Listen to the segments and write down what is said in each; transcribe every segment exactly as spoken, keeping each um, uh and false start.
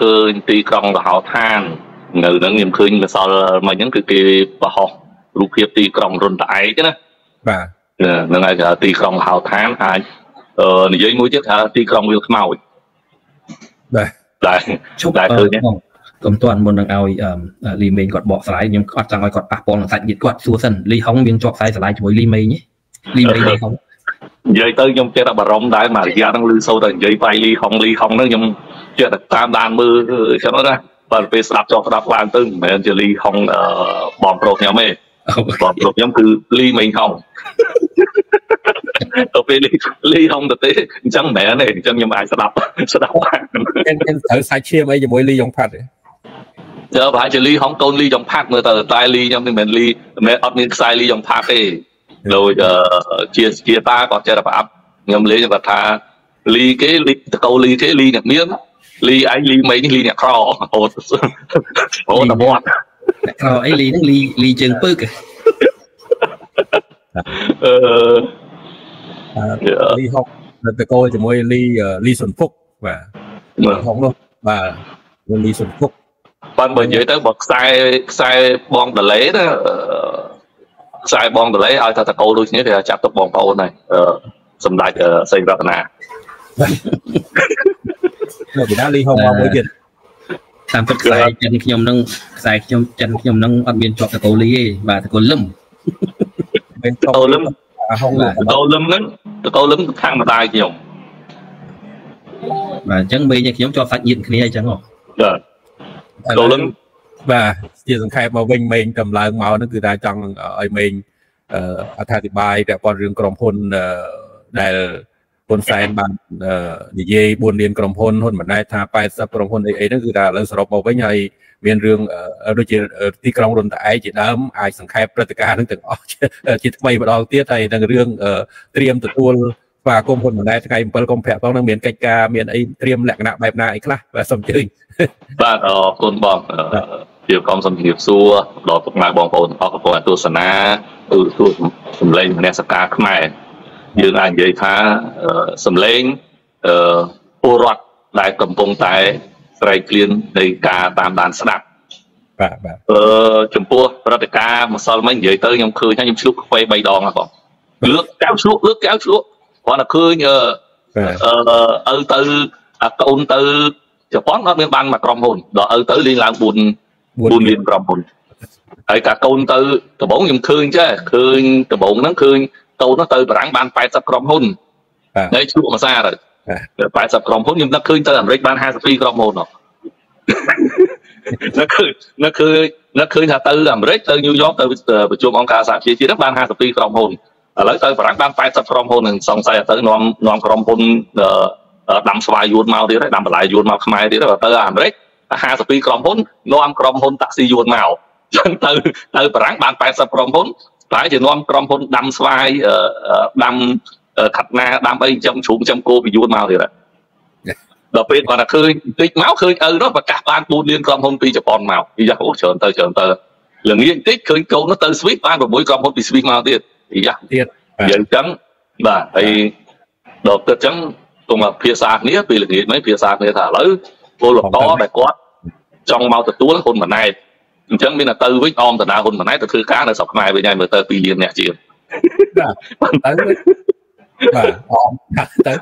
គឺទីក្រុងកោឋាននៅនឹងខ្ញុំឃើញម្សិលមិញហ្នឹងគឺគេបោះរូបភាពទីក្រុងរុនត្អែកណាបាទហ្នឹងហើយគេទីក្រុងកោឋានអាចនិយាយមួយទៀតថាទីក្រុងវាលខ្មោចបាទតែជុំតែឃើញកុំទាន់មុននឹងឲ្យលីមេងគាត់បកស្រាយខ្ញុំអត់ចង់ឲ្យគាត់ប៉ះពាល់នឹងសាច់ញាតិគាត់សួរសិនលីហុងមានជាប់ខ្សែស្រឡាយជាមួយលីមេងទេលីមេងលីហុងនិយាយទៅខ្ញុំចេះតែបារម្ភដែរមករយៈហ្នឹងឮសូរតែនិយាយវាយលីហុងលីហុងហ្នឹងខ្ញុំចេះតែតាមដានមើលចឹងណាបើពេលស្ដាប់ចោះស្ដាប់ឡើងទៅមិនមែនជាលីហុងបងប្រុសខ្ញុំទេបងប្រុសខ្ញុំគឺលីមេងហុងទៅពេលលីហុងទៅទេអញ្ចឹងមិនមែនទេអញ្ចឹងខ្ញុំអាចស្ដាប់ស្ដាប់បានខ្ញុំត្រូវសាច់ឈាមអីជាមួយលីយ៉ុងផាត់ទេទៅប្រហែលជាលីហុងកូនលីយ៉ុងផាត់មើលទៅតែលីខ្ញុំមិនមែនលីមិនមែនអត់មានខ្សែលីយ៉ុងផាត់ទេដូចជាជាតាគាត់ចេះតែប្រអប់ខ្ញុំលេងគាត់ថាលីគេលីតកោលីគេលីអ្នកមានលីឯងលីមេនេះលីអ្នកក្រអូអូតមាត់អ្នកក្រអីលីហ្នឹងលីលីជើងពើកអឺលីហុកតកោជាមួយលីលីសុនភុកបាទហុកនោះបាទលីសុនភុកបានបើនិយាយទៅបើខ្សែខ្សែបងដលេណាខ្សែបងដលេឲ្យថាតកោដូចនេះគេចាប់ទុកបងប្អូនហើយសម្ដេចសេងរតនានៅពីណាលីហុកមកមួយទៀតតាមពិតខ្សែចិនខ្ញុំនឹងខ្សែខ្ញុំចិនខ្ញុំនឹងអត់មានជាប់តកោលីទេបាទតកោលឹមតកោលឹមហុងតកោលឹមហ្នឹងតកោលឹមខាងម្ដាយខ្ញុំបាទអញ្ចឹងមេញខ្ញុំជាប់សាច់ញាតិគ្នាអញ្ចឹងហ៎បាទតកោលឹមបាទជាសង្ខេបមកវិញមេងតម្លើងមកហ្នឹងគឺថាចង់ឲ្យមេងអត្ថាធិប្បាយពាក់ព័ន្ធរឿងក្រុមហ៊ុនដែលហ៊ុនសែនបាននិយាយបួនលានក្រុមហ៊ុនហ៊ុនម៉ាណែតថាប៉ែតសិបក្រុមហ៊ុនអីអីហ្នឹងគឺថាឥឡូវសរុបមកវិញហើយមានរឿងដូចជាទីក្រុងរុនត្អែកជាដើមអាចសង្ខេបព្រឹត្តិការណ៍ហ្នឹងទាំងអស់ជាថ្មីម្ដងទៀតហើយនឹងរឿងត្រៀមទទួលស្វាគមន៍ហ៊ុនម៉ាណែតថ្ងៃ7កុម្ភៈផងនឹងមានកិច្ចការមានអីត្រៀមលក្ខណៈបែបណាអីខ្លះបាទសូមអញ្ជើញបាទអរគុណបងជាក្រុមសំភារសួរដល់ពុកម៉ែបងប្អូនទាំងអស់កំពុងទស្សនាទូទូសម្លេងមនសិការខ្មែរយើងអាចនិយាយថាសម្លេងពលរដ្ឋដែលកំពុងតែស្រែកឃ្លាននៃការតាមដានស្ដាប់បាទបាទអឺចំពោះព្រឹត្តិការណ៍ម្សិលមិញនិយាយទៅខ្ញុំឃើញថាខ្ញុំឆ្លុះខ្វេបីដងហ៎បងលើកកៅឆ្លុះលើកកៅឆ្លុះគាត់តែឃើញអឺអឺទៅអាកូនទៅជប៉ុនអត់មានបានមកក្រុមហ៊ុនដល់ឪទៅលេងឡើង4 4លានក្រុមហ៊ុនហើយកាកូនទៅដំបងខ្ញុំឃើញចេះឃើញដំបងហ្នឹងឃើញកូននោះទៅបារាំងបាន80ក្រុមហ៊ុនហើយឆ្លុះមួយសារទៅ80ក្រុមហ៊ុនខ្ញុំនឹកឃើញទៅអាមេរិកបាន52ក្រុមហ៊ុននឹកឃើញនឹកឃើញនឹកឃើញថាទៅអាមេរិកទៅញូវយ៉កទៅប្រជុំអង្គការសហជីវជាតិបាន52ក្រុមហ៊ុនឥឡូវទៅបារាំងបាន80ក្រុមហ៊ុននឹងសង្ស័យទៅនាំនាំក្រុមហ៊ុនដាំស្វាយយួនមកទៀតហើយដាំបន្លែយួនមកខ្មែរទៀតទៅអាមេរិក52ក្រុមហ៊ុននាំក្រុមហ៊ុនតាក់ស៊ីយួនមកអញ្ចឹងទៅទៅបារាំងបាន80ក្រុមហ៊ុនតែជានាំក្រុមហ៊ុនដាំស្វាយដាំខាត់ណាដាំអីចំជ្រុំចំគោពីយួនមកទៀតដល់ពេលគាត់ថាឃើញតិចមកឃើញឪនោះប្រកាសបាន4លានក្រុមហ៊ុនពីជប៉ុនមកពីយ៉ាអូច្រើនទៅច្រើនទៅល្ងាចតិចឃើញកូននោះទៅស្វីសបាន6ក្រុមហ៊ុនពីស្វីសមកទៀតពីយ៉ាទៀតនិយាយអញ្ចឹងបាទហើយដល់ទឹកអញ្ចឹងទុំភាសាគ្នាពីល្ងាចមិនភាសាគ្នាថាឥឡូវពលករដែលគាត់ចង់មកទទួលហ៊ុនម៉ាណែតអញ្ចឹងមានតែទៅវិញអមតាណាហ៊ុនម៉ាណែតទៅធ្វើការនៅស្រុកខ្មែរវិញហើយមើលទៅ2លានអ្នកជាងបាទទៅបាទអមទៅ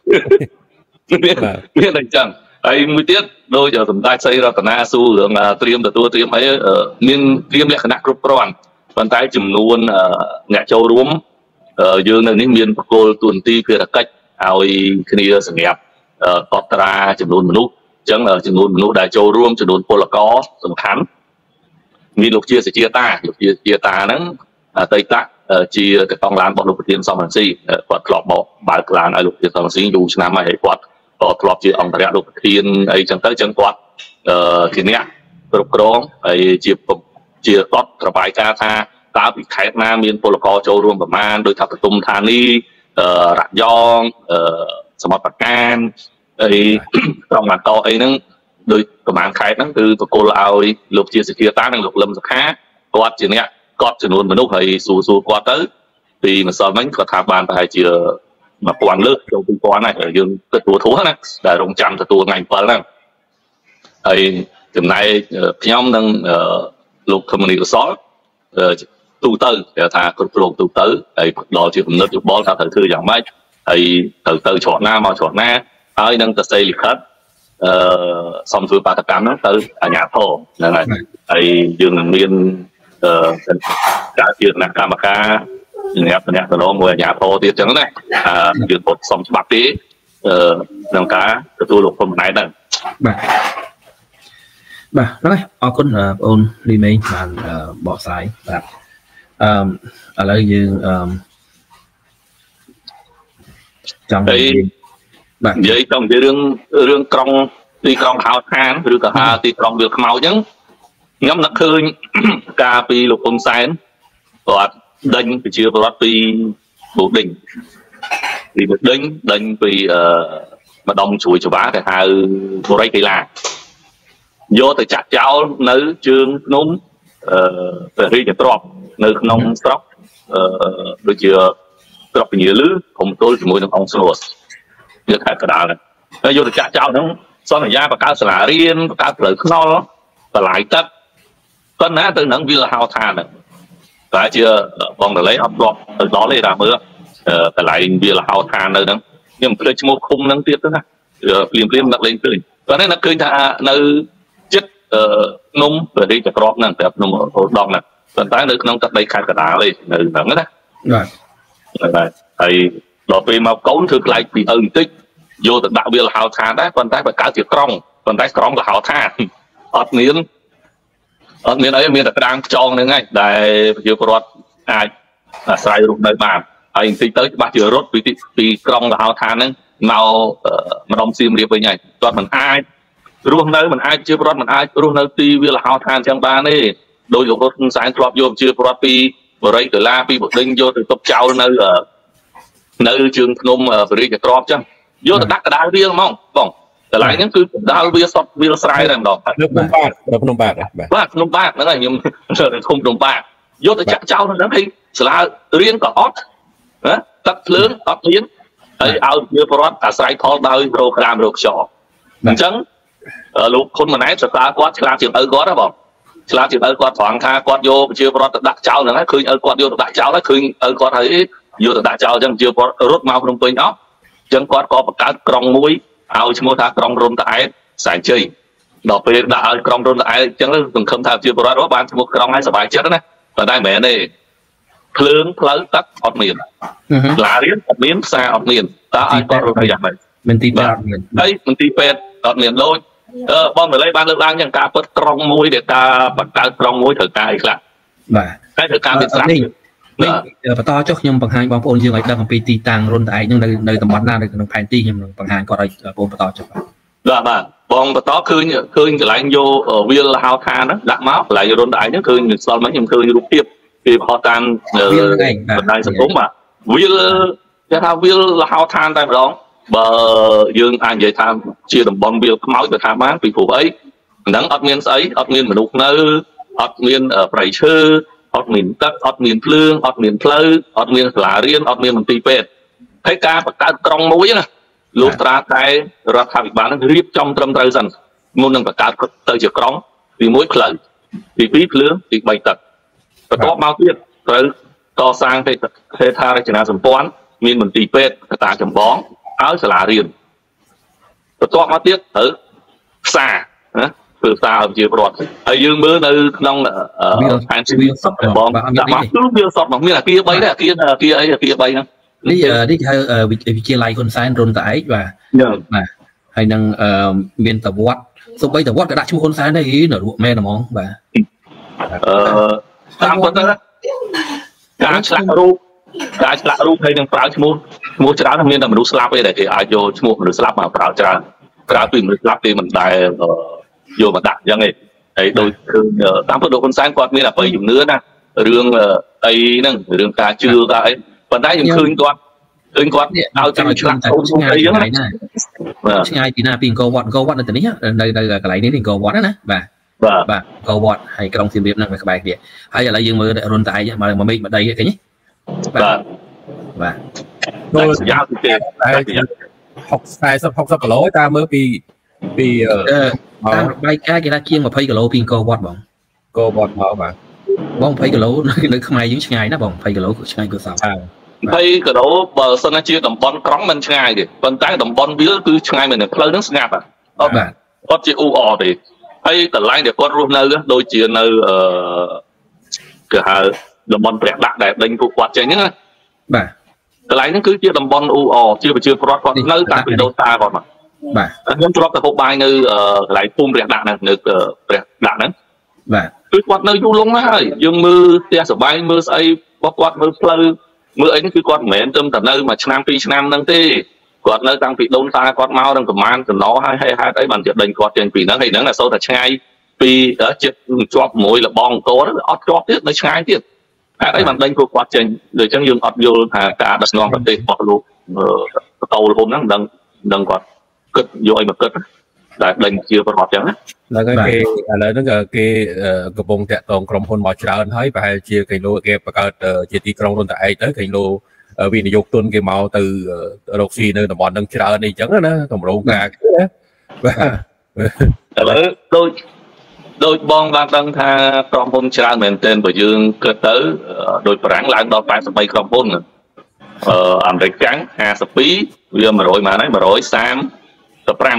មានអញ្ចឹងហើយមួយទៀតដូចសម្ដេចសីរតនាសួររឿងត្រៀមទទួលត្រៀមអីមានត្រៀមលក្ខណៈគ្រប់គ្រាន់ប៉ុន្តែចំនួនអ្នកចូលរួមយើងនៅនេះមានបកគលទួនាទីភារកិច្ចឲ្យគ្នាសម្រាប់កត់ត្រាចំនួនមនុស្សអញ្ចឹងចំនួនមនុស្សដែលចូលរួមចំនួនពលករសំខាន់មានលោកជាសេជាតាលោកជាសេជាតាហ្នឹងអតីតជាកតងឡានរបស់លោកប្រធានសំរងស៊ីគាត់ធ្លាប់បកបើកឡានឲ្យលោកប្រធានសំរងស៊ីយូរឆ្នាំហើយគាត់ក៏ធ្លាប់ជាអង្គរៈលោកប្រធានអីចឹងទៅចឹងគាត់ជាអ្នកគ្រប់គ្រងហើយជាជាគាត់របាយការណ៍ថាតើពីខេត្តណាមានពលករចូលរួមប្រមាណដោយថាបទុមធានីរយងសមុទ្រប្រាកានហើយក្រុងបាតកអីហ្នឹងដោយប្រមាណខេត្តហ្នឹងគឺបកគលឲ្យលោកជាសេជាតានិងលោកលឹមសុខាគាត់ជាអ្នកគាត់ចំនួនមនុស្សហើយសួរសួរគាត់ទៅពីម្សិលមិញគាត់ថាបានប្រហែលជា1000លើកចូល2000ហើយយើងទទួលធួណាដែលរងចាំទទួលថ្ងៃ7ហ្នឹងហើយចំណែកខ្ញុំនឹងលោកធម្មនីកសលទូទៅគេថាគ្រប់គ្រងទូទៅហើយដល់ជាគំនិតយោបល់ថាត្រូវធ្វើយ៉ាងម៉េចហើយត្រូវទៅច្រកណាមកច្រកណាហើយនឹងទៅសេលិខិតអឺសំធ្វើបាតកម្មហ្នឹងទៅអាជ្ញាធរហ្នឹងហើយហើយយើងនឹងមានអឺការជាគណៈកម្មការអ្នកតំណតំណងមួយអាជ្ញាធរទៀតចឹងណាអឺយើងពុតសំច្បាប់ទេអឺក្នុងការទទួលលោកហ៊ុនម៉ាណែតហ្នឹងបាទបាទហ្នឹងហើយអរគុណបងអូនលីមេងបានបកស្រាយបាទអឺឥឡូវយើងអឺចង់បាទនិយាយต้องនិយាយរឿងរឿងក្រុងទីក្រុងហៅខានឬក៏ហៅទីក្រុងវាលខ្មៅអញ្ចឹងខ្ញុំនឹកឃើញការពីលោកហ៊ុនសែនគាត់ដេញប្រជាពលរដ្ឋពីបូដិញពីបូដិញដេញពីអឺម្ដុំជួយច្បាគេហៅបរិយាកីឡាយកទៅចាក់ចោលនៅជើងភ្នំអឺព្រះរាជទ្រព្យនៅក្នុងស្រុកអឺដូចជាស្រុកពញាលឺក្រុមទល់ជាមួយនឹងអង្គស្រួសវាខេត្តកណ្ដាលហើយយកទៅចាក់ចោលហ្នឹងសន្យាបង្កើតសាលារៀនបង្កើតផ្លូវថ្នល់បន្លាយទឹកប៉ុន្តែទៅនឹងវាលហោឋានហ្នឹងតែជាបងតលេអត់ធ្លាប់ទៅដល់ទេតាមមើលកន្លែងវាលហោឋាននៅហ្នឹងខ្ញុំភ្លេចឈ្មោះឃុំហ្នឹងទៀតទៅណាភ្លាមភ្លាមនឹកលេងឃើញប៉ុន្តែនឹកឃើញថានៅចិត្តភ្នំព្រះរាជទ្រព្យហ្នឹងតែភ្នំអូដងហ្នឹងប៉ុន្តែនៅក្នុងទឹកដីខេត្តកណ្ដាលទេនៅហ្នឹងណាបាទបាទហើយដល់ពេលមកកូនធ្វើខ្លាចពីឪបន្តិចយកទៅដាក់វាលហោឋានដែរប៉ុន្តែបើកើតជាក្រុងប៉ុន្តែក្រុងលហោឋានអត់មានអត់មានអីមានតែក្តារខ្យងហ្នឹងឯងដែលប្រជាពលរដ្ឋអាចអាស្រ័យរស់នៅបានហើយបន្តិចទៅច្បាស់ជារត់ពីពីក្រុងលហោឋានហ្នឹងមកម្ដុំសៀមរាបវិញហើយគាត់មិនអាចរស់នៅមិនអាចជាពលរដ្ឋមិនអាចរស់នៅទីវាលហោឋានចឹងបានទេដោយលោករដ្ឋហ៊ុនសែនធ្លាប់យកជាពលរដ្ឋពីបរិយាដុល្លារពីបដិញយកទៅទុកចោលនៅនៅជើងភ្នំព្រះរាជទ្រព្យចឹងយកទៅដាក់កដាលវាលហ្មងបងកន្លែងហ្នឹងគឺកដាលវាសតវាលស្រែតែម្ដងភ្នំបាទភ្នំបាទបាទភ្នំបាទហ្នឹងហើយខ្ញុំឃុំភ្នំបាទយកទៅចាក់ចោលហ្នឹងហើយសាលារៀនក៏អត់ណាទឹកភ្លើងអត់មានហើយឲ្យជាពលរដ្ឋអាស្រ័យផលដោយប្រូក្រាមរកខ្យល់អញ្ចឹងលោកហ៊ុនម៉ាណែតសរសើរគាត់ឆ្លាតជាងឪគាត់ហ៎បងឆ្លាតជាងឪគាត់ត្រង់ថាគាត់យកប្រជាពលរដ្ឋទៅដាក់ចោលហ្នឹងហើយឃើញឪគាត់យកទៅដាក់ចោលហើយឃើញឪគាត់ហើយយកទៅដាក់ចោលអញ្ចឹងជាពលរដ្ឋរត់មកភ្នំពេញអស់អញ្ចឹងគាត់ក៏បង្កើតក្រុងមួយឲ្យឈ្មោះថាក្រុងរុនតាអែតសែនជ័យដល់ពេលដាក់ឲ្យក្រុងរុនតាអែតអញ្ចឹងសង្ឃឹមថាប្រជាពលរដ្ឋបានឈ្មោះក្រុងឲ្យសប្បាយចិត្តណាប៉ុន្តែមិនមែនទេភ្លើងផ្លូវទឹកអត់មានសាលារៀនអត់មានផ្សារអត់មានតើឲ្យគាត់រស់យ៉ាងម៉េចមិនទីពេទ្យអត់មានហើយមិនទីពេទ្យអត់មានដូចអឺបងមលេបានលើកឡើងយ៉ាងការពិតក្រុងមួយដែលការបង្កើតក្រុងមួយត្រូវការអីខ្លះបាទតែត្រូវការមានស្រាប់នេះបន្តចុះខ្ញុំបង្ហាញបងប្អូនយើងឲ្យដឹងអំពីទីតាំងរុនត្អែកហ្នឹងនៅនៅតំបន់ណានៅក្នុងផែនទីខ្ញុំនឹងបង្ហាញគាត់ឲ្យបងបន្តចុះបាទបាទបងបន្តឃើញឃើញកន្លែងយកវាលហោឋានហ្នឹងដាក់មកកន្លែងរុនត្អែកហ្នឹងឃើញមានស្លមិញខ្ញុំឃើញរូបភាពពីផុសតាមបណ្ដាញសង្គមបាទវាលគេថាវាលហោឋានតែម្ដងបើយើងអាចនិយាយថាជាតំបន់វាលខ្មោចទៅថាបានពីព្រោះអីហ្នឹងអត់មានស្អីអត់មានមនុស្សនៅអត់មានប្រៃឈើអត់មានទឹកអត់មានភ្លើងអត់មានផ្លូវអត់មានសាលារៀនអត់មានមន្ទីរពេទ្យហើយការបង្កើតក្រុងមួយណាលោកត្រាតែរដ្ឋាភិបាលនឹងរៀបចំត្រឹមត្រូវសិនមុននឹងបង្កើតទៅជាក្រុងទីមួយផ្លូវទីពីរភ្លើងទីបីទឹកបន្ទាប់មកទៀតត្រូវកសាងហេដ្ឋារចនាសម្ព័ន្ធមានមន្ទីរពេទ្យកតាចម្បងឲ្យសាលារៀនបន្ទាប់មកទៀតត្រូវផ្សារណាធ្វើផ្សារឲ្យជាប្រវត្តិហើយយើងមើលនៅក្នុងផែនទីសតបងដាក់មកគឺវាសតមកមានអាគារបីដែរអាគារអាគារអីអាគារបីហ្នឹងនេះនេះហៅវិទ្យាល័យហ៊ុនសែនរុនត្អែកបាទបាទហើយនឹងមានតវត្តសូម្បីតវត្តក៏ដាក់ឈ្មោះហ៊ុនសែនដែរហីនៅរក់មែនហ្មងបាទអឺតាមពិតទៅការឆ្លាក់រូបការឆ្លាក់រូបហើយនឹងប្រើឈ្មោះឈ្មោះច្រើនមានតែមនុស្សស្លាប់ទេដែលគេអាចយកឈ្មោះមនុស្សស្លាប់មកប្រើច្រើនក្រៅពីមនុស្សស្លាប់គេមិនដែលយកមកដាក់អញ្ចឹងឯងហើយដូចគឺតាមពិតលោកហ៊ុនសែនគាត់មានអបិយជំនឿណារឿងអីហ្នឹងរឿងការជឿការអីប៉ុន្តែខ្ញុំឃើញគាត់ឃើញគាត់ឲ្យតែឆ្លាក់រូបអីហ្នឹងណាឆ្ងាយពីណាពីអង្គរវត្តអង្គរវត្តនៅទីនេះនៅនៅកន្លែងនេះអង្គរវត្តណាបាទបាទបាទអង្គរវត្តហើយក្រុងសៀមរាបហ្នឹងក្បែរគ្នាហើយឥឡូវយើងមើលរុនត្អែកមកមេឃមកដីឃើញទេបាទបាទដូចយ៉ាវទៅទេហុក 40 60គីឡូតាមមើលពីពីតាមរបាយការណ៍គេថាជាងยี่สิบគីឡូពីអង្គរវត្តបងអង្គរវត្តមកបាទបងยี่สิบគីឡូនៅខ្មែរយើងឆ្ងាយណាបងยี่สิบគីឡូឆ្ងាយគួរសមยี่สิบគីឡូបើសិនជាតំបន់ក្រុងមិនឆ្ងាយទេប៉ុន្តែតំបន់វាលគឺឆ្ងាយមែនផ្លូវហ្នឹងស្ងាត់បាទបាទគាត់ជាអ៊ូអទេហើយកន្លែងដែលគាត់រស់នៅដូចជានៅអឺគេហៅតំបន់ព្រះដាក់ដែលដេញពួកគាត់ចេញហ្នឹងណាបាទកន្លែងហ្នឹងគឺជាតំបន់អ៊ូអជាប្រជាពលរដ្ឋគាត់នៅតាំងពីដូនតាគាត់មកបាទខ្ញុំធ្លាប់ទៅហូបបាយនៅកន្លែងភូមិព្រះដាក់ហ្នឹងនៅព្រះដាក់ហ្នឹងបាទគឺគាត់នៅយូរលង់ណាស់ហើយយើងមើលផ្ទះសបាយមើលស្អីរបស់គាត់មើលផ្លូវមើលអីនេះគឺគាត់មិនមែនទៅតែនៅមួយឆ្នាំពីរឆ្នាំហ្នឹងទេគាត់នៅតាំងពីដូនតាគាត់មកនឹងប្រមាណកណ្ដោហើយហេតុហេតុអីបានជាដេញគាត់ចេញពីហ្នឹងហើយហ្នឹងតែសូវតែឆ្ងាយពីចិត្តជាប់មួយលបងអង្គរអត់ជាប់ទៀតនៅឆ្ងាយទៀតហេតុអីបានដេញពួកគាត់ចេញដូចអញ្ចឹងយើងអត់យល់ថាការដឹកនាំប្រទេសរបស់លោកបតោលហ៊ុនហ្នឹងមិនដឹងមិនដឹងគាត់គិតយកអីមកគិតដែលដេញជាប្រវត្តិចឹងណាដល់គេឥឡូវហ្នឹងគេកំពុងតាក់ទងក្រុមហ៊ុនមកច្រើនហើយប្រហែលជាគេលោគេបង្កើតជាទីក្រុងរុនតាឯកទៅគេលោវិនិយោគទុនគេមកទៅរកស៊ីនៅតំបន់ហ្នឹងច្រើនអីចឹងណាតម្រូវការគេណាបាទឥឡូវដូចដូចបងបានដឹងថាក្រុមហ៊ុនច្រើនមែនទែនបើយើងគិតទៅដូចបារាំងឡើងដល់แปดสิบបីក្រុមហ៊ុនអឺអាមេរិកកាំងห้าสิบពីរវាmột trămម៉ានហើយmột trăm ba mươi lăm một trăm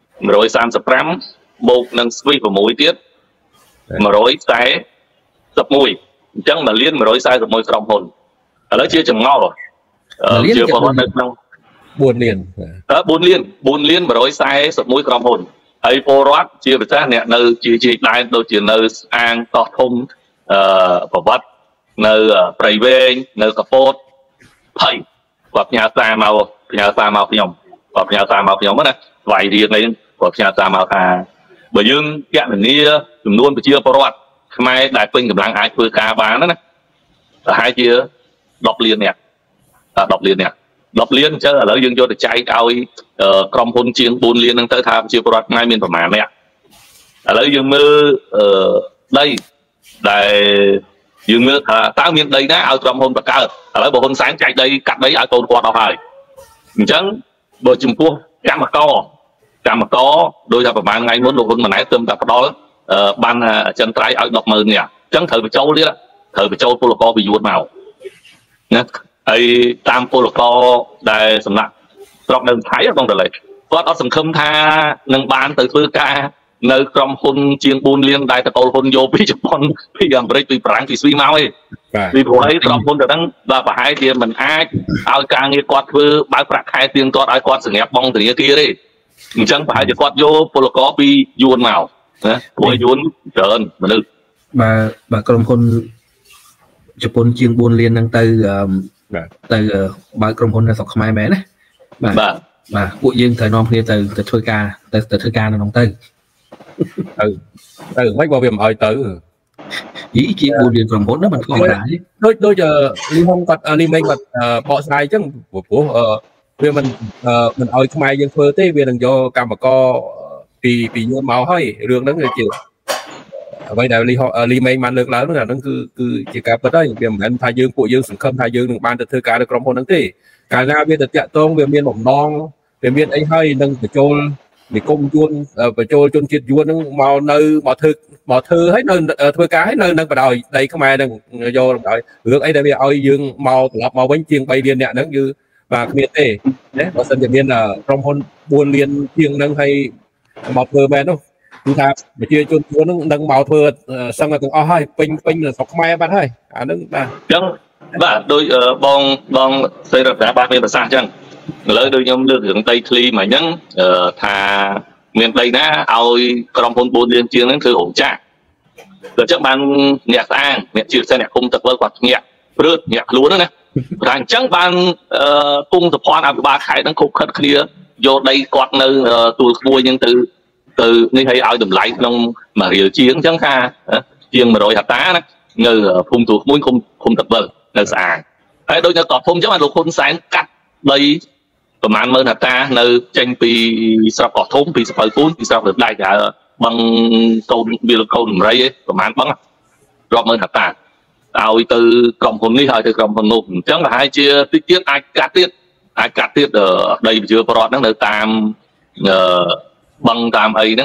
ba mươi lămបូកនឹងស្វីសsáuទៀតmột trăm bốn mươi mộtអញ្ចឹងមួយលានmột trăm bốn mươi mộtក្រុមហ៊ុនឥឡូវជាចម្ងល់ជាបងនៅក្នុង bốnលានអឺbốnលានbốnលានmột trăm bốn mươi mộtក្រុមហ៊ុនហើយពលរដ្ឋជាប្រទេសអ្នកនៅជាជាដែនដូចជានៅអាងកោះធំអឺប្រវត្តិនៅព្រៃវែងនៅកពតភ័យគាត់ផ្ញើសារមកផ្ញើសារមកខ្ញុំគាត់ផ្ញើសារមកខ្ញុំណាស្វ័យរៀននេះគាត់ផ្ញើសារមកថាបើយើងគណនាចំនួនប្រជាពលរដ្ឋខ្មែរដែលពេញកម្លាំងអាចធ្វើការបានណាប្រហែលជាដប់លានអ្នកដប់លានអ្នកដប់លានអញ្ចឹងឥឡូវយើងយកទៅចែកឲ្យក្រុមហ៊ុនជាងbốnលានហ្នឹងទៅថាប្រជាពលរដ្ឋខ្មែរមានប្រមាណអ្នកឥឡូវយើងមើលដីដែលយើងមើលថាតើមានដីណាឲ្យក្រុមហ៊ុនបង្កើតឥឡូវបើហ៊ុនសែនចែកដីកាត់ដីឲ្យកូនគាត់អស់ហើយអញ្ចឹងបើចំពោះកម្មករកម្មករដោយថាប្រហែលថ្ងៃមុនលោកហ៊ុនម៉ាណែតទើបតែផ្ដល់បានចិនត្រៃឲ្យដប់ម៉ឺននេះអញ្ចឹងត្រូវបញ្ចូលទៀតត្រូវបញ្ចូលពលករពីយួនមកណាហើយតាមពលករដែលសំណាក់ស្រុកនៅថៃបងតលេគាត់អត់សង្ឃឹមថានឹងបានទៅធ្វើការនៅក្រុមហ៊ុនជាងbốnលានដែលតកូលហ៊ុនយកពីជប៉ុនពីអាមេរិកពីបារាំងពីស្វីសមកទេពីព្រោះអីក្រុមហ៊ុនទៅហ្នឹងដល់ប្រហែលជាមិនអាចឲ្យការងារគាត់ធ្វើបើកប្រាក់ខែទៀងទាត់ឲ្យគាត់សម្រាប់បង់ធនាគារទេអញ្ចឹងប្រហែលជាគាត់យកពលករពីយួនមកណាព្រោះយួនច្រើនមនុស្សបើបើក្រុមហ៊ុនជប៉ុនជាងbốnលានហ្នឹងទៅទៅបើក្រុមហ៊ុននៅស្រុកខ្មែរមែនណាបាទបាទពួកយើងត្រូវនាំគ្នាទៅទៅធ្វើការទៅទៅធ្វើការនៅក្នុងទៅទៅទៅមិនបើវាមិនឲ្យទៅយីជាbốnលានក្រុមហ៊ុនណាមិនធម្មតាដូចដូចលីហុងគាត់លីមេងគាត់បកស្រាយអញ្ចឹងព្រោះវាមិនមិនឲ្យខ្មែរយើងធ្វើទេវានឹងយកកម្មករពីពីយួនមកហើយរឿងហ្នឹងជាអ្វីដែលលីលីមេងបានលើកឡើងហ្នឹងអាហ្នឹងគឺគឺជាការពិតហើយវាមិនមែនថាយើងពួកយើងសង្ឃឹមថាយើងនឹងបានទៅធ្វើការនៅក្រុមហ៊ុនហ្នឹងទេកាលណាវាទៅតាក់ទងវាមានបំណងវាមានអីហើយនឹងបញ្ចូលនិគមយួនបញ្ចូលជនជាតិយួនហ្នឹងមកនៅមកធ្វើមកធ្វើហើយនៅធ្វើការហើយនៅនឹងបដ ாய் ដីខ្មែរហ្នឹងយកបដ ாய் រឿងអីដែលវាឲ្យយើងមកត្រឡប់មកវិញជាង3លានអ្នកហ្នឹងគឺបាទគ្មានទេណាបើសិនជាមានក្រុមហ៊ុនbốnលានជាងហ្នឹងហើយមកធ្វើមែននោះគឺថាប្រជាជនយួនហ្នឹងនឹងមកធ្វើសឹងទាំងអស់ហើយពេញពេញស្រុកខ្មែរបាត់ហើយអាហ្នឹងបាទអញ្ចឹងបាទដោយបងបងសេរីរដ្ឋាបានមានប្រសាសន៍អញ្ចឹងឥឡូវដូចខ្ញុំលើករឿងដីធ្លីមកអញ្ចឹងថាមានដីណាឲ្យក្រុមហ៊ុនbốnលានជាងហ្នឹងគឺរោងចក្រអញ្ចឹងបានអ្នកស្អាងអ្នកជាពិសេសអ្នកគុំទឹកវិលគាត់ញាក់ព្រឺញាក់ខ្លួនណាតែអញ្ចឹងបានគង់សុភ័ណ្ឌអភិបាលខេត្តហ្នឹងគ្រប់ខិតគ្នាយកដីគាត់នៅទួលក្មួយហ្នឹងទៅទៅនេះឲ្យឲ្យតម្លៃក្នុងមួយរៀលជាងអញ្ចឹងថាជាងmột trămហិកតាណានៅភូមិទួលក្មួយគុំគុំទឹកវិលនៅស្អាងហើយដូចនៅកោះធំអញ្ចឹងបានលោកហ៊ុនសែនកាត់ដីប្រមាណម៉ឺនហិកតានៅចេញពីស្រុកកោះធំពីសភៅពូនពីស្រុកលើដៃគេបឹងកូនវាលកូនដំរីឯប្រមាណបឹងរាប់ម៉ឺនហិកតាឲ្យទៅក្រុមហ៊ុននេះឲ្យទៅក្រុមហ៊ុននោះអញ្ចឹងប្រហែលជាតិចទៀតអាចកាត់ទៀតអាចកាត់ទៀតដីប្រជាពលរដ្ឋហ្នឹងនៅតាមបឹងតាមអីហ្នឹង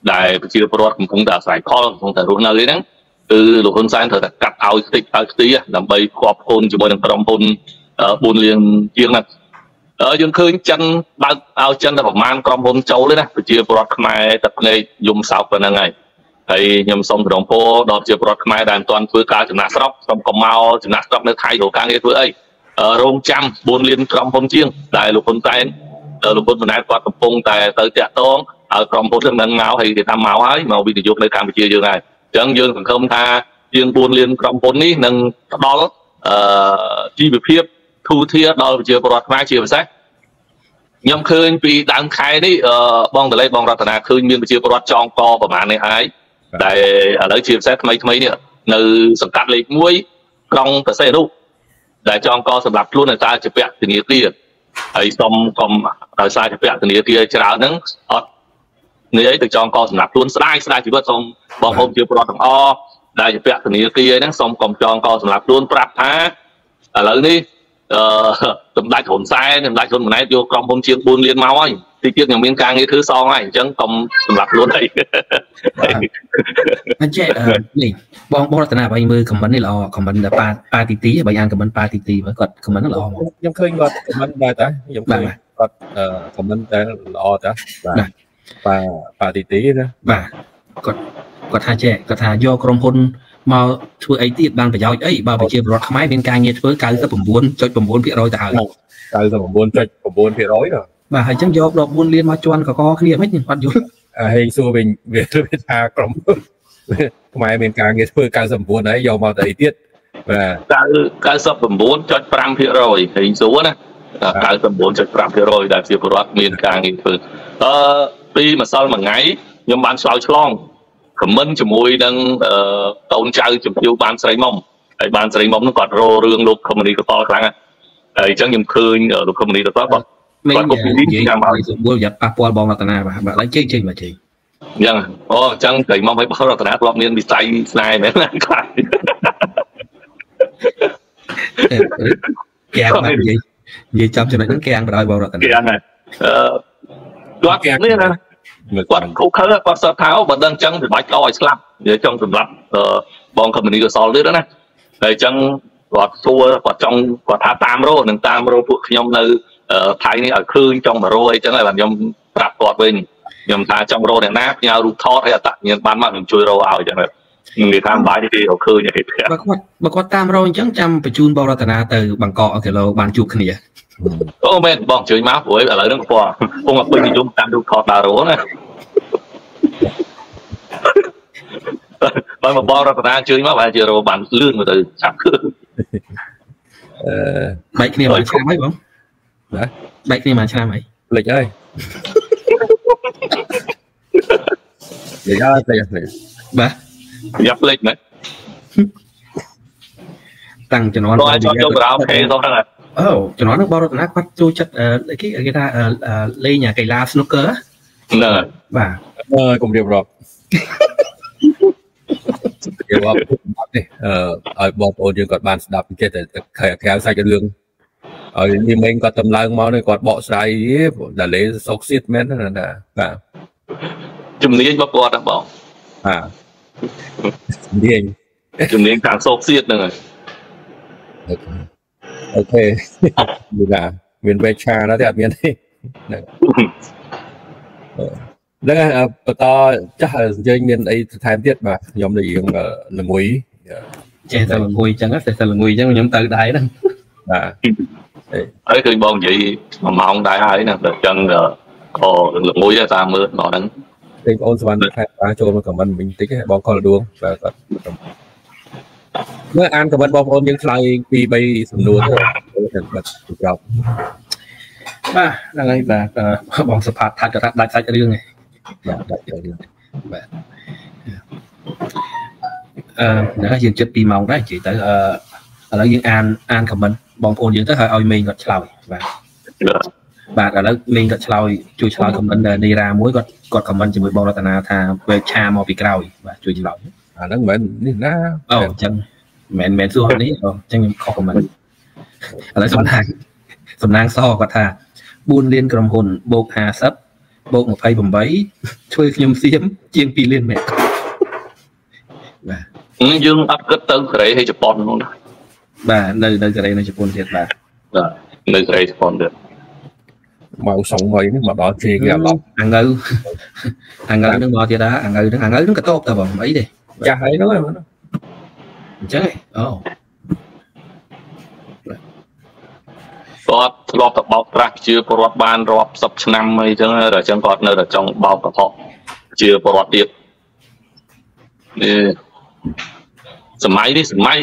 ដែលប្រជាពលរដ្ឋកំពុងតែអាស្រ័យផលកំពុងតែរស់នៅហ្នឹងគឺលោកហ៊ុនសែនត្រូវតែកាត់ឲ្យតិចឲ្យខ្ទីដើម្បីផ្គប់ផ្គុនជាមួយនឹងក្រុមហ៊ុនបួនលានជាងហ្នឹងយើងឃើញចិនបើកឲ្យចិនតែប្រមាណក្រុមហ៊ុនចូលទេណាប្រជាពលរដ្ឋខ្មែរតែភ្នែកយំសោកប៉ុណ្្នឹងហើយហើយខ្ញុំសូមប្រំពោដល់ប្រជាពលរដ្ឋខ្មែរដែលមិនទាន់ធ្វើការចំណាក់ស្រុកសូមកុំមកចំណាក់ស្រុកនៅថៃរកការងារធ្វើអីរងចាំបួនលានក្រុមហ៊ុនជាងដែលលោកហ៊ុនសែនលោកហ៊ុនម៉ាណែតគាត់កំពុងតែទៅតាក់ទងឲ្យក្រុមហ៊ុនហ្នឹងមកហើយគេថាមកហើយមកវិនិយោគនៅកម្ពុជាយើងហើយអញ្ចឹងយើងសង្ឃឹមថាជាងបួនលានក្រុមហ៊ុននេះនឹងផ្ដល់អឺជីវភាពធូរធារដល់ប្រជាពលរដ្ឋខ្មែរជាពិសេសខ្ញុំឃើញពីដើមខែនេះបងតលេបងរតនាឃើញមានប្រជាពលរដ្ឋចងកប្រហែលនេះហើយដែលឥឡូវជាពិសេសថ្មីថ្មីនេះនៅសង្កាត់លេខមួយក្រុងប្រសេះនោះដែលចងកសម្រាប់ខ្លួននៅតែជាពាក់ធនាគារហើយសុំកុំដោយសារជាពាក់ធនាគារច្រើនហ្នឹងអត់នេះអីទៅចងកសម្រាប់ខ្លួនស្ដាយស្ដាយជីវិតសូមបងប្អូនជាពលរដ្ឋទាំងអស់ដែលជាពាក់ធនាគារហ្នឹងសូមកុំចងកសម្រាប់ខ្លួនប្រាប់ថាឥឡូវនេះអឺសម្ដេចហ៊ុនសែនសម្ដេចហ៊ុនម៉ាណែតយកក្រុមហ៊ុនជាងបួនលានមកហើយទីទៀតខ្ញុំមានការងារធ្វើសងហើយអញ្ចឹងកុំសម្រាប់ខ្លួនអីអញ្ចឹងនេះបងបងរតនាបើមើលខមមិននេះល្អខមមិនតែប៉ាប៉ាទីទីបើអានខមមិនប៉ាទីទីមើលគាត់ខមមិនល្អខ្ញុំឃើញគាត់ខមមិនដែរតាខ្ញុំឃើញគាត់ខមមិនតែល្អតាបាទប៉ាប៉ាទីទីណាបាទគាត់គាត់ថាចេះគាត់ថាយកក្រុមហ៊ុនមកធ្វើអីទៀតបានប្រយោជន៍អីបើប្រជាពលរដ្ឋខ្មែរមានការងារធ្វើ 99.9% ទៅហើយ 99.9% ទៅបាទហើយអញ្ចឹងយកដល់បួនលានមកជន់កកគ្នាមិនអត់យល់ហើយសួរវិញវាថាក្រុមខ្មែរមានការងារធ្វើ 99% ហើយយកមកទៅអីទៀតបាទ 99.5% ហើយសួរណា 99.5% ដែលជាពលរដ្ឋមានការងារធ្វើអឺពីម្សិលមួយថ្ងៃខ្ញុំបានឆ្លើយឆ្លងខមមិនជាមួយនឹងកូនចៅជំទាវបានស្រីមុំហើយបានស្រីមុំនោះគាត់រករឿងលោកខមនីកតលខ្លាំងហើយអញ្ចឹងខ្ញុំឃើញលោកខមនីកតលគាត់គាត់ក៏ពីនេះចាំឲ្យបុលយ៉ាត់ប៉ះពាល់បងរតនាបាទបាទឡើងជិះជិះមកជិះអញ្ចឹងអូអញ្ចឹងស្រីមុំឲ្យបងរតនាធ្លាប់មានវិស័យស្នេហ៍មែនណាខ្លាំងគេនិយាយនិយាយចាប់ចំណុចហ្នឹងគេអាំងបដ ாய் បងរតនាគេអាំងហើយអឺគាត់នេះណាគាត់ខុសខើគាត់សើថាបើដឹងអញ្ចឹងវាបាច់ដោឲ្យស្លាប់វាចង់សម្រាប់បងខមនីកសលទៀតណាហើយអញ្ចឹងគាត់សួរគាត់ចង់គាត់ថាតាមរោនឹងតាមរោពួកខ្ញុំនៅថៃនេះឲ្យឃើញចង់មករោអីចឹងហើយបាទខ្ញុំប្រាប់គាត់វិញខ្ញុំថាចង់រោអ្នកណាផ្ញើរូបថតឲ្យអត្តញ្ញាណបានមកខ្ញុំជួយរោឲ្យចឹងហើយនិយាយថាបាយនេះគេរកឃើញឲ្យប្រាប់បើគាត់បើគាត់តាមរោអញ្ចឹងចាំបញ្ជូនបងរតនាទៅបង្កក់គីឡូបានជួបគ្នាអូមែនបងជួយមកព្រោះឥឡូវហ្នឹងគាត់ពងពេញនិយមតាមរូបថតដើររោណាបើមកបងរតនាជួយមកបើជារោបានលឿនមកទៅចាប់គឺអឺបែកគ្នាមួយឆ្នាំហើយបងណាបែកគ្នាមួយឆ្នាំហើយភ្លេចហើយនិយាយតែភ្លេចបាទយ៉ាប់ភ្លេចណាតាំងជំនាន់បងចង់យករ៉ាខេទៅហ្នឹងអូជំនាន់ហ្នឹងបងរតនាគាត់ចូលចិត្តគេគេថាលេងកីឡា snooker ណាបាទអឺកុំរៀបរាប់គេរាប់នេះអឺឲ្យបងប្អូនយើងគាត់បានស្ដាប់ចេះតែក្រៅសាច់រឿងឲ្យនេះមិញគាត់តម្លើងមកនេះគាត់បកស្រាយដាលេសុកសៀតមែនណាបាទជំនាញរបស់គាត់ហ្នឹងបងបាទជំនាញជំនាញខាងសុកសៀតហ្នឹងហើយអូខេមានណាមានវេឆាណាទេអត់មានទេហ្នឹងហ្នឹងបន្តចាស់យើងមានអីថែមទៀតបាទខ្ញុំនិយាយល្ងុយចេះតែល្ងុយអញ្ចឹងតែតែល្ងុយអញ្ចឹងខ្ញុំទៅដែរហ្នឹងបាទហើយឃើញបងនិយាយមួយម៉ោងដែរហើយណាតែអញ្ចឹងក៏ល្ងុយដែរតាមមើលដល់ហ្នឹងបងប្អូនស្វាគមន៍ខែបានចូលមកខមមិនវិញតិចបងខលដួងបាទគាត់មើលអានខមមិនបងប្អូនយើងឆ្លើយពីបីសំណួរទៅបាទចប់បាទហ្នឹងហើយបាទបងសុផាតថាត់គាត់ដាច់សាច់រឿងឯងបាទដាច់រឿងបាទអឺណាយើងជិតពីម៉ោងដែរនិយាយទៅអឺឥឡូវយើងអានអានខមមិនបងប្អូនយើងទៅហើយឲ្យមេងគាត់ឆ្លើយបាទបាទឥឡូវមេងគាត់ឆ្លើយជួយឆ្លើយខមមិននីរ៉ាមួយគាត់គាត់ខមមិនជាមួយបងរតនាថាវេឆាមកពីក្រោយបាទជួយឆ្លើយអាហ្នឹងមិននេះណាអូអញ្ចឹងមិនមែនសួរនេះអញ្ចឹងខ្ញុំខុសខមមិនឥឡូវសំណាងសំណាងសគាត់ថាបួនលានក្រុមហ៊ុនបូកห้าสิบបូក28ធ្វើខ្ញុំសៀមជាង2លានម៉ែត្របាទយើងអត់គិតទៅកូរ៉េហើយជប៉ុននោះបាទនៅនៅកូរ៉េនៅជប៉ុនទៀតបាទបាទនៅកូរ៉េជប៉ុនទៀតមកសងមួយនេះមកដល់ជេគេអត់អាងើអាងើនឹងមកទៀតដែរអាងើនឹងអាងើនឹងក៏តបតើបងអីទេចាស់ហើយនោះអញ្ចឹងអូគាត់ធ្លាប់ទៅបោកប្រាស់ជាពលរដ្ឋបានរាប់សិបឆ្នាំអីចឹងហើយអញ្ចឹងគាត់នៅតែចង់បោកកផកជាពលរដ្ឋទៀតនេះសម័យនេះសម័យ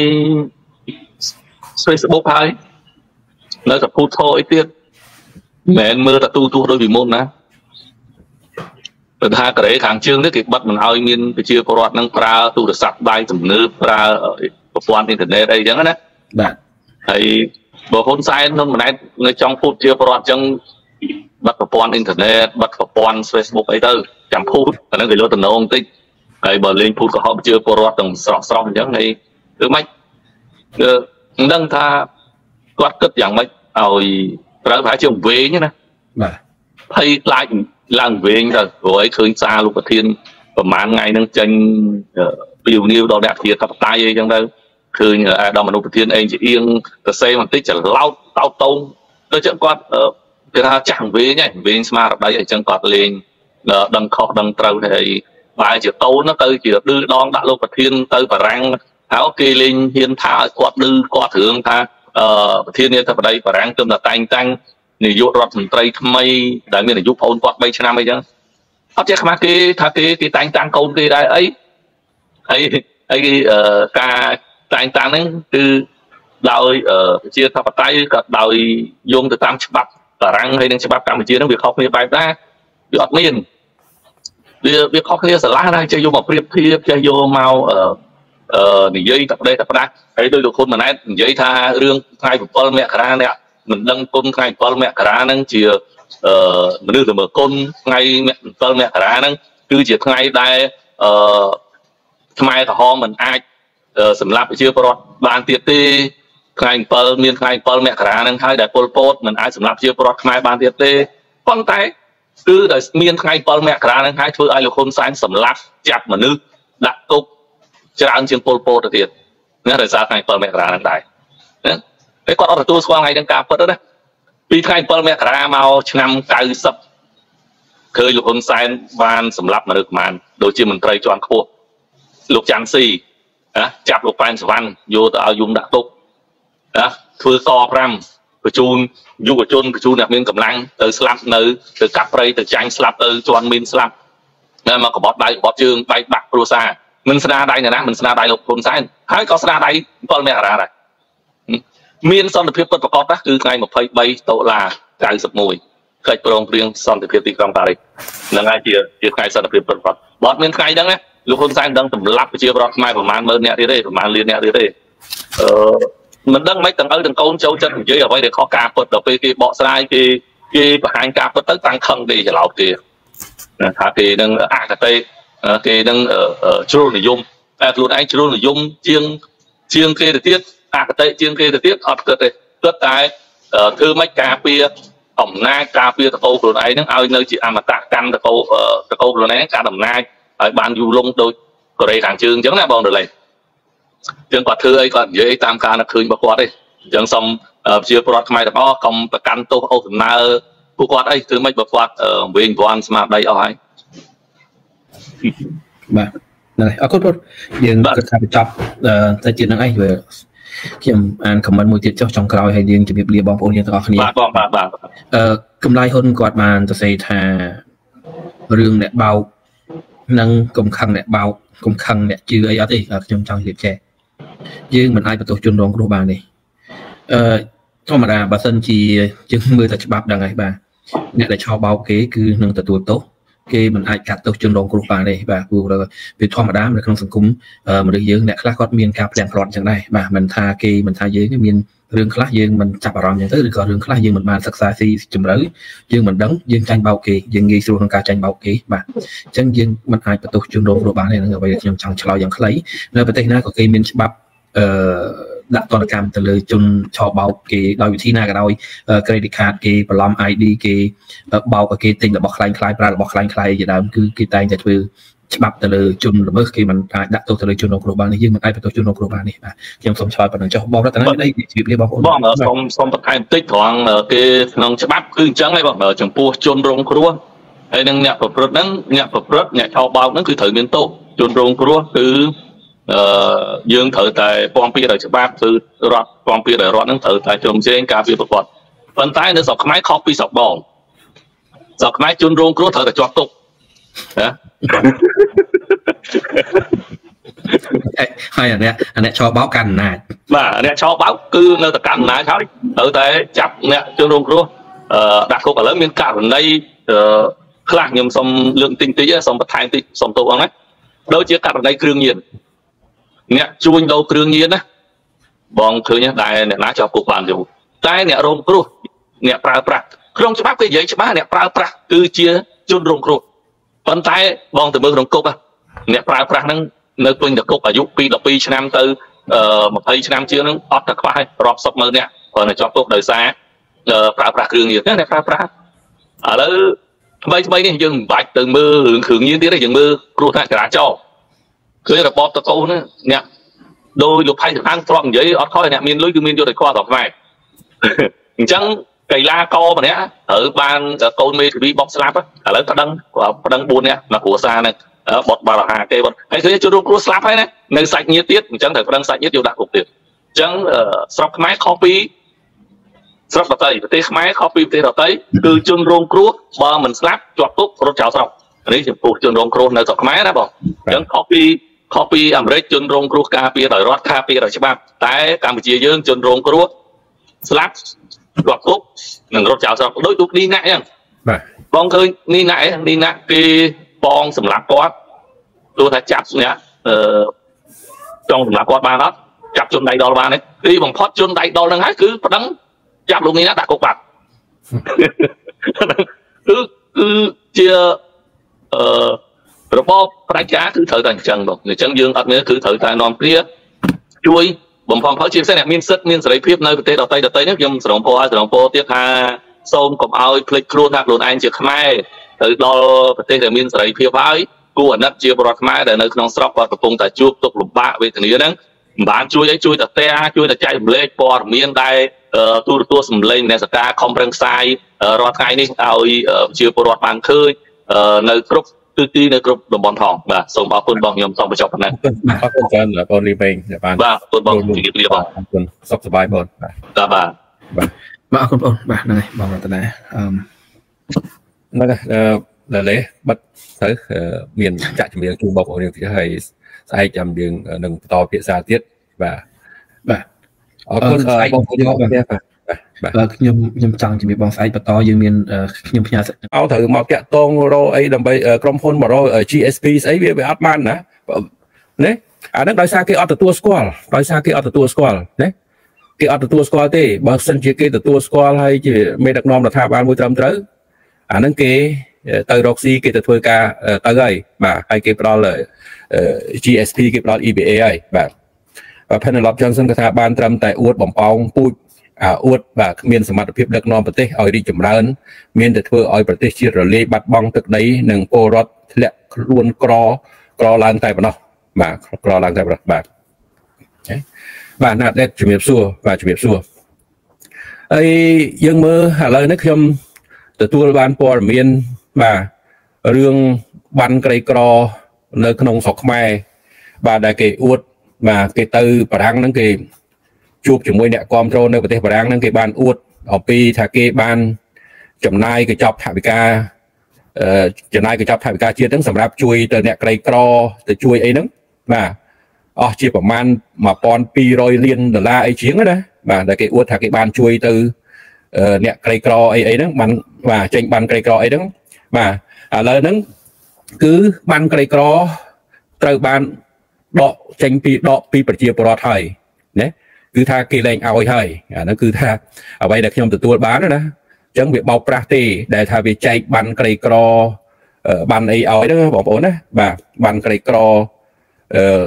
Facebook ហើយនៅតែពូថោអីទៀតមិនមើលតែទូទួលដូចពីមុនណាបើថាកូរ៉េខាងជើងនេះគេបិទមិនឲ្យមានប្រជាពលរដ្ឋនឹងប្រើទូរស័ព្ទដៃទំនើបប្រើប្រព័ន្ធអ៊ីនធឺណិតអីចឹងណាបាទហើយបើហ៊ុនសែននឹងមិនណែនៅចង់พูดជាពលរដ្ឋចឹងបិទប្រព័ន្ធអ៊ីនធឺណិតបិទប្រព័ន្ធ Facebook អីទៅចាំพูดអានឹងគេលុតតំណងបន្តិចហើយបើលេងพูดក៏ហប់ជាពលរដ្ឋទាំងស្រស់ស្រស់អញ្ចឹងហើយគឺមិនគឺដឹងថាគាត់គិតយ៉ាងម៉េចឲ្យប្រើប្រហែលជាវែងណាបាទភ័យខ្លាចឡើងវែងទៅព្រោះឲ្យឃើញសារលោកប្រធានប្រហែលថ្ងៃហ្នឹងចេញពីវនីវដល់អ្នកជាកបតៃអីចឹងទៅឃើញអាដាមមនុស្សប្រធានអេងជាអៀងទៅសេបន្តិចច្រឡោតតោតតោងទៅចឹងគាត់គេថាចាស់វែងហ្នឹងវែងស្មារតីអីចឹងគាត់លេងដឹងខុសដឹងត្រូវហើយបើជាតូនទៅជាឌឺដងដាក់លោកប្រធានទៅបារាំងហើយគេលេងហ៊ានថាឲ្យគាត់ឌឺគាត់រឿងថាប្រធានាធិបតីបារាំងទើបតែតែងតាំងនាយករដ្ឋមន្ត្រីថ្មីដែលមានអាយុប្អូនគាត់3ឆ្នាំអីចឹងអត់ចេះខ្មាស់គេថាគេគេតែងតាំងកូនគេដែរអីហើយហើយការតែងតាំងហ្នឹងគឺដោយប្រជាធិបតេយ្យក៏ដោយយោងទៅតាមច្បាប់បារាំងហើយនិងច្បាប់កម្ពុជាហ្នឹងវាខុសគ្នាបែបដែរវាអត់មានវាវាខុសគ្នាស្រឡះដែរចេះយកមកប្រៀបធៀបចេះយកមកអឺនិយាយតែប្រទេសតែផ្ដាស់ហើយដោយលោកហ៊ុនម៉ាណែតនិយាយថារឿងថ្ងៃ7មករានេះមិនដឹងគុណថ្ងៃ7មករាហ្នឹងជាអឺមនុស្សទៅមើលគុណថ្ងៃ7មករាហ្នឹងគឺជាថ្ងៃដែលអឺខ្មែរក្រហមមិនអាចសម្រាប់ប្រជាពលរដ្ឋបានទៀតទេថ្ងៃ7មានថ្ងៃ7មករាហ្នឹងហើយដែលពលពតមិនអាចសម្រាប់ប្រជាពលរដ្ឋខ្មែរបានទៀតទេប៉ុន្តែគឺដែលមានថ្ងៃ7មករាហ្នឹងហើយធ្វើឲ្យលោកហ៊ុនសែនសម្លាប់ចាប់មនុស្សដាក់គុកច្រើនជាងពលពតទៅទៀតណាដោយសារថ្ងៃ7មករាហ្នឹងដែរណាតែគាត់អត់ទទួលស្គាល់ថ្ងៃហ្នឹងការពិតទេណាពីថ្ងៃ7មករាមកឆ្នាំ90ឃើញលោកហ៊ុនសែនបានសម្លាប់មនុស្សប្រមាណដូចជាមន្ត្រីជាន់ខ្ពស់លោកច័ន្ទស៊ីណាចាប់លោកប៉ែនសវណ្ណយកទៅឲ្យយំដាក់ទុកណាធ្វើស5បញ្ជូនយុវជនបញ្ជូនអ្នកមានកម្លាំងទៅស្លាប់នៅទៅកាប់ព្រៃទៅចាញ់ស្លាប់ទៅជន់មីនស្លាប់ណាមកក្បត់ដៃក្បត់ជើងបែកបាក់គ្រួសារមិនស្នាដៃណាមិនស្នាដៃលោកហ៊ុនសែនហើយក៏ស្នាដៃ7មករាដែរមានសន្តិភាពពិតប្រាកដណាគឺថ្ងៃ23តុលា91កិច្ចព្រមព្រៀងសន្តិភាពទីក្រុងប៉ារីសហ្នឹងហើយជាជាថ្ងៃសន្តិភាពពិតប្រាកដបើអត់មានថ្ងៃហ្នឹងណាលោកហ៊ុនសែនដឹងសម្លាប់ប្រជាពលរដ្ឋខ្មែរប្រមាណម៉ឺនអ្នកទៀតទេប្រមាណលានអ្នកទៀតទេអឺមិនដឹងមិនទាំងឪទាំងកូនចូលចិត្តនិយាយអ្វីដែលខុសការពិតដល់ពេលគេបកស្រាយគេគេបង្ហាញការពិតទៅតាំងខឹងគេច្រឡោតគេថាគេនឹងអកតេគេនឹងជ្រុលនិយមតែខ្លួនឯងជ្រុលនិយមជាងជាងគេទៅទៀតអកតេជាងគេទៅទៀតអត់គិតទេគិតតែធ្វើម៉េចការពារអំណាចការពារតកោខ្លួនឯងហ្នឹងឲ្យនៅជាអមតៈកម្មតកោតកោខ្លួនឯងការអំណាចឲ្យបានយូរលង់ដូចកូរ៉េខាងជើងអញ្ចឹងណាបងដលេអញ្ចឹងគាត់ធ្វើអីគាត់និយាយតាមការនឹកឃើញរបស់គាត់ទេអញ្ចឹងសូមប្រជាពលរដ្ឋខ្មែរទាំងអស់កុំប្រកាន់ទោសអូសដំណើរពួកគាត់អីធ្វើម៉េចបើគាត់វិញវ័នស្មារតីអស់ហើយបាទហ្នឹងហើយអរគុណបងយើងគិតថាបញ្ចប់តែជាតិហ្នឹងឯងវាខ្ញុំអានខមមិនមួយទៀតចុះចុងក្រោយហើយយើងជម្រាបលាបងប្អូនយើងទាំងអស់គ្នាបាទបងបាទបាទអឺកម្លាយហ៊ុនគាត់បានសរសេរថារឿងអ្នកបោកនឹងកំខឹងអ្នកបោកកំខឹងអ្នកជឿអីអត់ទេខ្ញុំចង់ជម្រាបចែកយើងមិនអាចបន្ទោសជនរងគ្រោះបានទេអឺធម្មតាបើសិនជាយើងមើលតែច្បាប់ដឹងហើយបាទអ្នកដែលឆោបបោកគេគឺនឹងទទួលទោសគេមិនអាចកាត់ទោសជនរងគ្រោះបានទេបាទព្រោះវាធម្មតានៅក្នុងសង្គមមនុស្សយើងអ្នកខ្លះគាត់មានការផ្ទាំងផ្្លាត់អញ្ចឹងដែរបាទមិនថាគេមិនថាយើងមានរឿងខ្លះយើងមិនចាប់អារម្មណ៍អញ្ចឹងទៅឬក៏រឿងខ្លះយើងមិនបានសិក្សាស៊ីជម្រៅយើងមិនដឹងយើងចាញ់បោកគេយើងងាយស្រួលក្នុងការចាញ់បោកគេបាទអញ្ចឹងយើងមិនអាចបន្ទោសជនរងគ្រោះបានទេនឹងអ្វីដែលខ្ញុំចង់ឆ្លើយយ៉ាងខ្លីនៅប្រទេសណាក៏គេមានច្បាប់អឺដាក់តនកម្មទៅលើជនឆោបោកគេដោយវិធីណាក៏ដោយ credit card គេបន្លំ ไอ ดี គេបោកគេទិញរបស់ខ្លាំងខ្លាយប្រើរបស់ខ្លាំងខ្លាយជាដើមគឺគេតែងតែធ្វើច្បាប់ទៅលើជនល្មើសគេមិនអាចដាក់ទោសទៅលើជនរងគ្រោះបាននេះយើងមិនអាចបន្ទោសជនរងគ្រោះបាននេះបាទខ្ញុំសូមឆ្លើយប៉ុណ្ណឹងចុះបងរតនាមានអីជម្រាបលាបងប្អូនបងសូមសូមបន្ថែមបន្តិចត្រង់គេក្នុងច្បាប់គឺអញ្ចឹងហើយបងចំពោះជនរងគ្រោះហើយនឹងអ្នកប្រព្រឹត្តហ្នឹងអ្នកប្រព្រឹត្តអ្នកឆោបោកហ្នឹងគឺត្រូវមានទោសជនរងគ្រោះគឺអឺយើងត្រូវតែពាំពារដោយច្បាប់គឺរដ្ឋពាំពារដោយរដ្ឋហ្នឹងត្រូវតែជ្រោមជ្រែងការពារប្រព័ន្ធប៉ុន្តែនៅស្រុកខ្មែរខុសពីស្រុកបងស្រុកខ្មែរជនរងគ្រោះត្រូវតែជាប់ទុកណាហើយអាអ្នកអាអ្នកឆោបោកកាន់អំណាចបាទអ្នកឆោបោកគឺនៅតែកាន់អំណាចហើយត្រូវតែចាប់អ្នកជនរងគ្រោះអឺដាក់គុកឥឡូវមានករណីអឺខ្លះខ្ញុំសូមលើកតិចតិចសូមបន្ថែមតិចសូមទោសបងណាដូចជាករណីគ្រឿងញៀនអ្នកជួញដូរគ្រឿងញៀនណាបងឃើញដែរអ្នកណាជាប់គុកបានយូរតែអ្នករងគ្រោះអ្នកប្រើប្រាស់ក្នុងច្បាប់គេនិយាយច្បាស់អ្នកប្រើប្រាស់គឺជាជនរងគ្រោះប៉ុន្តែបងទៅមើលក្នុងគុកអ្នកប្រើប្រាស់ហ្នឹងនៅពេញតែគុកអាយុពីដល់ពីរឆ្នាំទៅម្ភៃឆ្នាំជាងហ្នឹងអត់តែខ្វះរាប់សិបម៉ឺនអ្នកគ្រាន់តែជាប់គុកដោយសារប្រើប្រាស់គ្រឿងញៀនអ្នកប្រើប្រាស់ឥឡូវថ្មីថ្មីនេះយើងមិនបាច់ទៅមើលរឿងគ្រឿងញៀនទៀតទេយើងមើលគ្រោះថ្នាក់ចរាចរណ៍ឃើញរបបតកូនហ្នឹងអ្នកដោយលោកផៃសំអាងធ្លាប់និយាយអត់ខុសអ្នកមានលុយគឺមានយុទ្ធសាស្ត្រដល់ខ្មែរអញ្ចឹងកីឡាកកម្នាក់ត្រូវបានកូនមេធាវីបោកស្លាប់ឥឡូវប្តឹងប្តឹងបួននាក់មកគ្រួសារហ្នឹងបត់បារហាគេបត់ហើយឃើញជនរងគ្រោះស្លាប់ហើយណានៅសាច់ញាតិទៀតអញ្ចឹងត្រូវប្តឹងសាច់ញាតិយកដាក់គុកទៀតអញ្ចឹងស្រុកខ្មែរខុសពីស្រុកដទៃប្រទេសខ្មែរខុសពីប្រទេសដទៃគឺជនរងគ្រោះបើមិនស្លាប់ជាប់គុករត់ចោលស្រុកនេះចំពោះជនរងគ្រោះនៅស្រុកខ្មែរណាបងអញ្ចឹងខុសពីខុសពីអាមេរិកជនរងគ្រោះការពារដោយរដ្ឋការពារដោយច្បាប់តែកម្ពុជាយើងជនរងគ្រោះស្លាប់ជាប់គុកនឹងរត់ចោលស្រុកដូចទូនេះណាស់អញ្ចឹងបាទបងឃើញនេះណាស់នេះណាស់គេបងសម្រាប់គាត់ទោះថាចាប់អ្នកអឺចង់សម្រាប់គាត់បានអត់ចាប់ជនដៃដល់បានទេទីបំផុតជនដៃដល់ហ្នឹងហើយគឺប្តឹងចាប់លោកនេះណាដាក់គុកបាត់គឺគឺជាអឺរបបប្រជាគឺត្រូវតែអញ្ចឹងបងអញ្ចឹងយើងអត់មានគឺត្រូវតែនាំគ្នាជួយបំផំផលជាពិសេសអ្នកមានសិទ្ធិមានសេរីភាពនៅប្រទេសដទៃដទៃនេះខ្ញុំស្រងពោឲ្យស្រងពោទៀតថាសូមកុំឲ្យភ្លេចខ្លួនថាខ្លួនឯងជាខ្មែរទៅដល់ប្រទេសដែលមានសេរីភាពហើយគួរអាណិតជាប្រជាខ្មែរដែលនៅក្នុងស្រុកគាត់កំពុងតែជួបទុក្ខលំបាកវេទនាហ្នឹងមិនបានជួយអីជួយតែផ្ទះជួយតែចែករំលែកព័ត៌មានដែលទូរទស្សន៍សម្លេងអ្នកសកាខំប្រឹងផ្សាយរាល់ថ្ងៃនេះឲ្យជាពលរដ្ឋបានឃើញនៅគ្រប់គឺទីនៅគ្រប់តំបន់ផងបាទសូមអរគុណបងខ្ញុំសូមបញ្ចប់ប៉ុណ្ណឹងអរគុណច្រើនបងលីវែងបានបាទអរគុណបងជម្រាបលាបងអរគុណសុខសប្បាយបងបាទបាទបាទបាទអរគុណបងបាទហ្នឹងហើយបងរតនាអឺហ្នឹងហើយលេបិទទៅមានចាក់ចម្រៀងជូនបងប្អូនយើងទៀតហើយស្អែកចាំយើងនឹងបន្តភាសាទៀតបាទបាទអរគុណបងប្អូនបាទបាទខ្ញុំខ្ញុំចង់ជំរាបបងស្អែកបន្តយើងមានខ្ញុំផ្ញើសិទ្ធិអោត្រូវមកតាក់តងរកអីដើម្បីក្រុមហ៊ុនមករក จี เอส พี ស្អីវាវាអត់បានណាណាអាហ្នឹងដោយសារគេអត់ទទួលស្គាល់ដោយសារគេអត់ទទួលស្គាល់ណាគេអត់ទទួលស្គាល់ទេបើសិនជាគេទទួលស្គាល់ហើយជាមេដឹកនាំរដ្ឋាភិបាលមួយត្រឹមត្រូវអាហ្នឹងគេទៅរកស៊ីគេទៅធ្វើការទៅហើយបាទហើយគេផ្ដល់ จี เอส พี គេផ្ដល់ อี บี เอ ហើយបាទ Penelope Johnson គាត់ថាបានត្រឹមតែអួតបំផោងពូជអួតបាទគ្មានសមត្ថភាពដឹកនាំប្រទេសឲ្យរីកចម្រើនមានតែធ្វើឲ្យប្រទេសជាតិរលាយបាត់បង់ទឹកដីនិងពលរដ្ឋធ្លាក់ខ្លួនក្រក្រឡើងតែប៉ុណ្ណោះបាទក្រឡើងតែប៉ុណ្ណោះបាទបាទណាត់ដេតជំរាបសួរបាទជំរាបសួរហើយយើងមើលឥឡូវនេះខ្ញុំទទួលបានព័ត៌មានបាទរឿងបានក្រីក្រនៅក្នុងស្រុកខ្មែរបាទដែលគេអួតបាទគេទៅបារាំងហ្នឹងគេជួបជាមួយអ្នកគ្រប់គ្រងនៅប្រទេសបារាំងហ្នឹងគេបានអួតអំពីថាគេបានចំណាយកញ្ចប់ថវិកាអឺចំណាយកញ្ចប់ថវិកាជាតិហ្នឹងសម្រាប់ជួយទៅអ្នកក្រីក្រទៅជួយអីហ្នឹងបាទអស់ជាប្រមាណmột nghìn hai trămលានដុល្លារអីជាងណាបាទដែលគេអួតថាគេបានជួយទៅអ្នកក្រីក្រអីអីហ្នឹងបានបាទចេញបានក្រីក្រអីហ្នឹងបាទឥឡូវហ្នឹងគឺបានក្រីក្រត្រូវបានដកចេញពីដកពីប្រជាពលរដ្ឋហើយណាគឺថាគេលែងឲ្យហើយអាហ្នឹងគឺថាអ្វីដែលខ្ញុំទទួលបានណាអញ្ចឹងវាបោកប្រាស់ទេដែលថាវាចែកបានក្រីក្របានអីឲ្យហ្នឹងបងប្អូនណាបាទបានក្រីក្រអឺ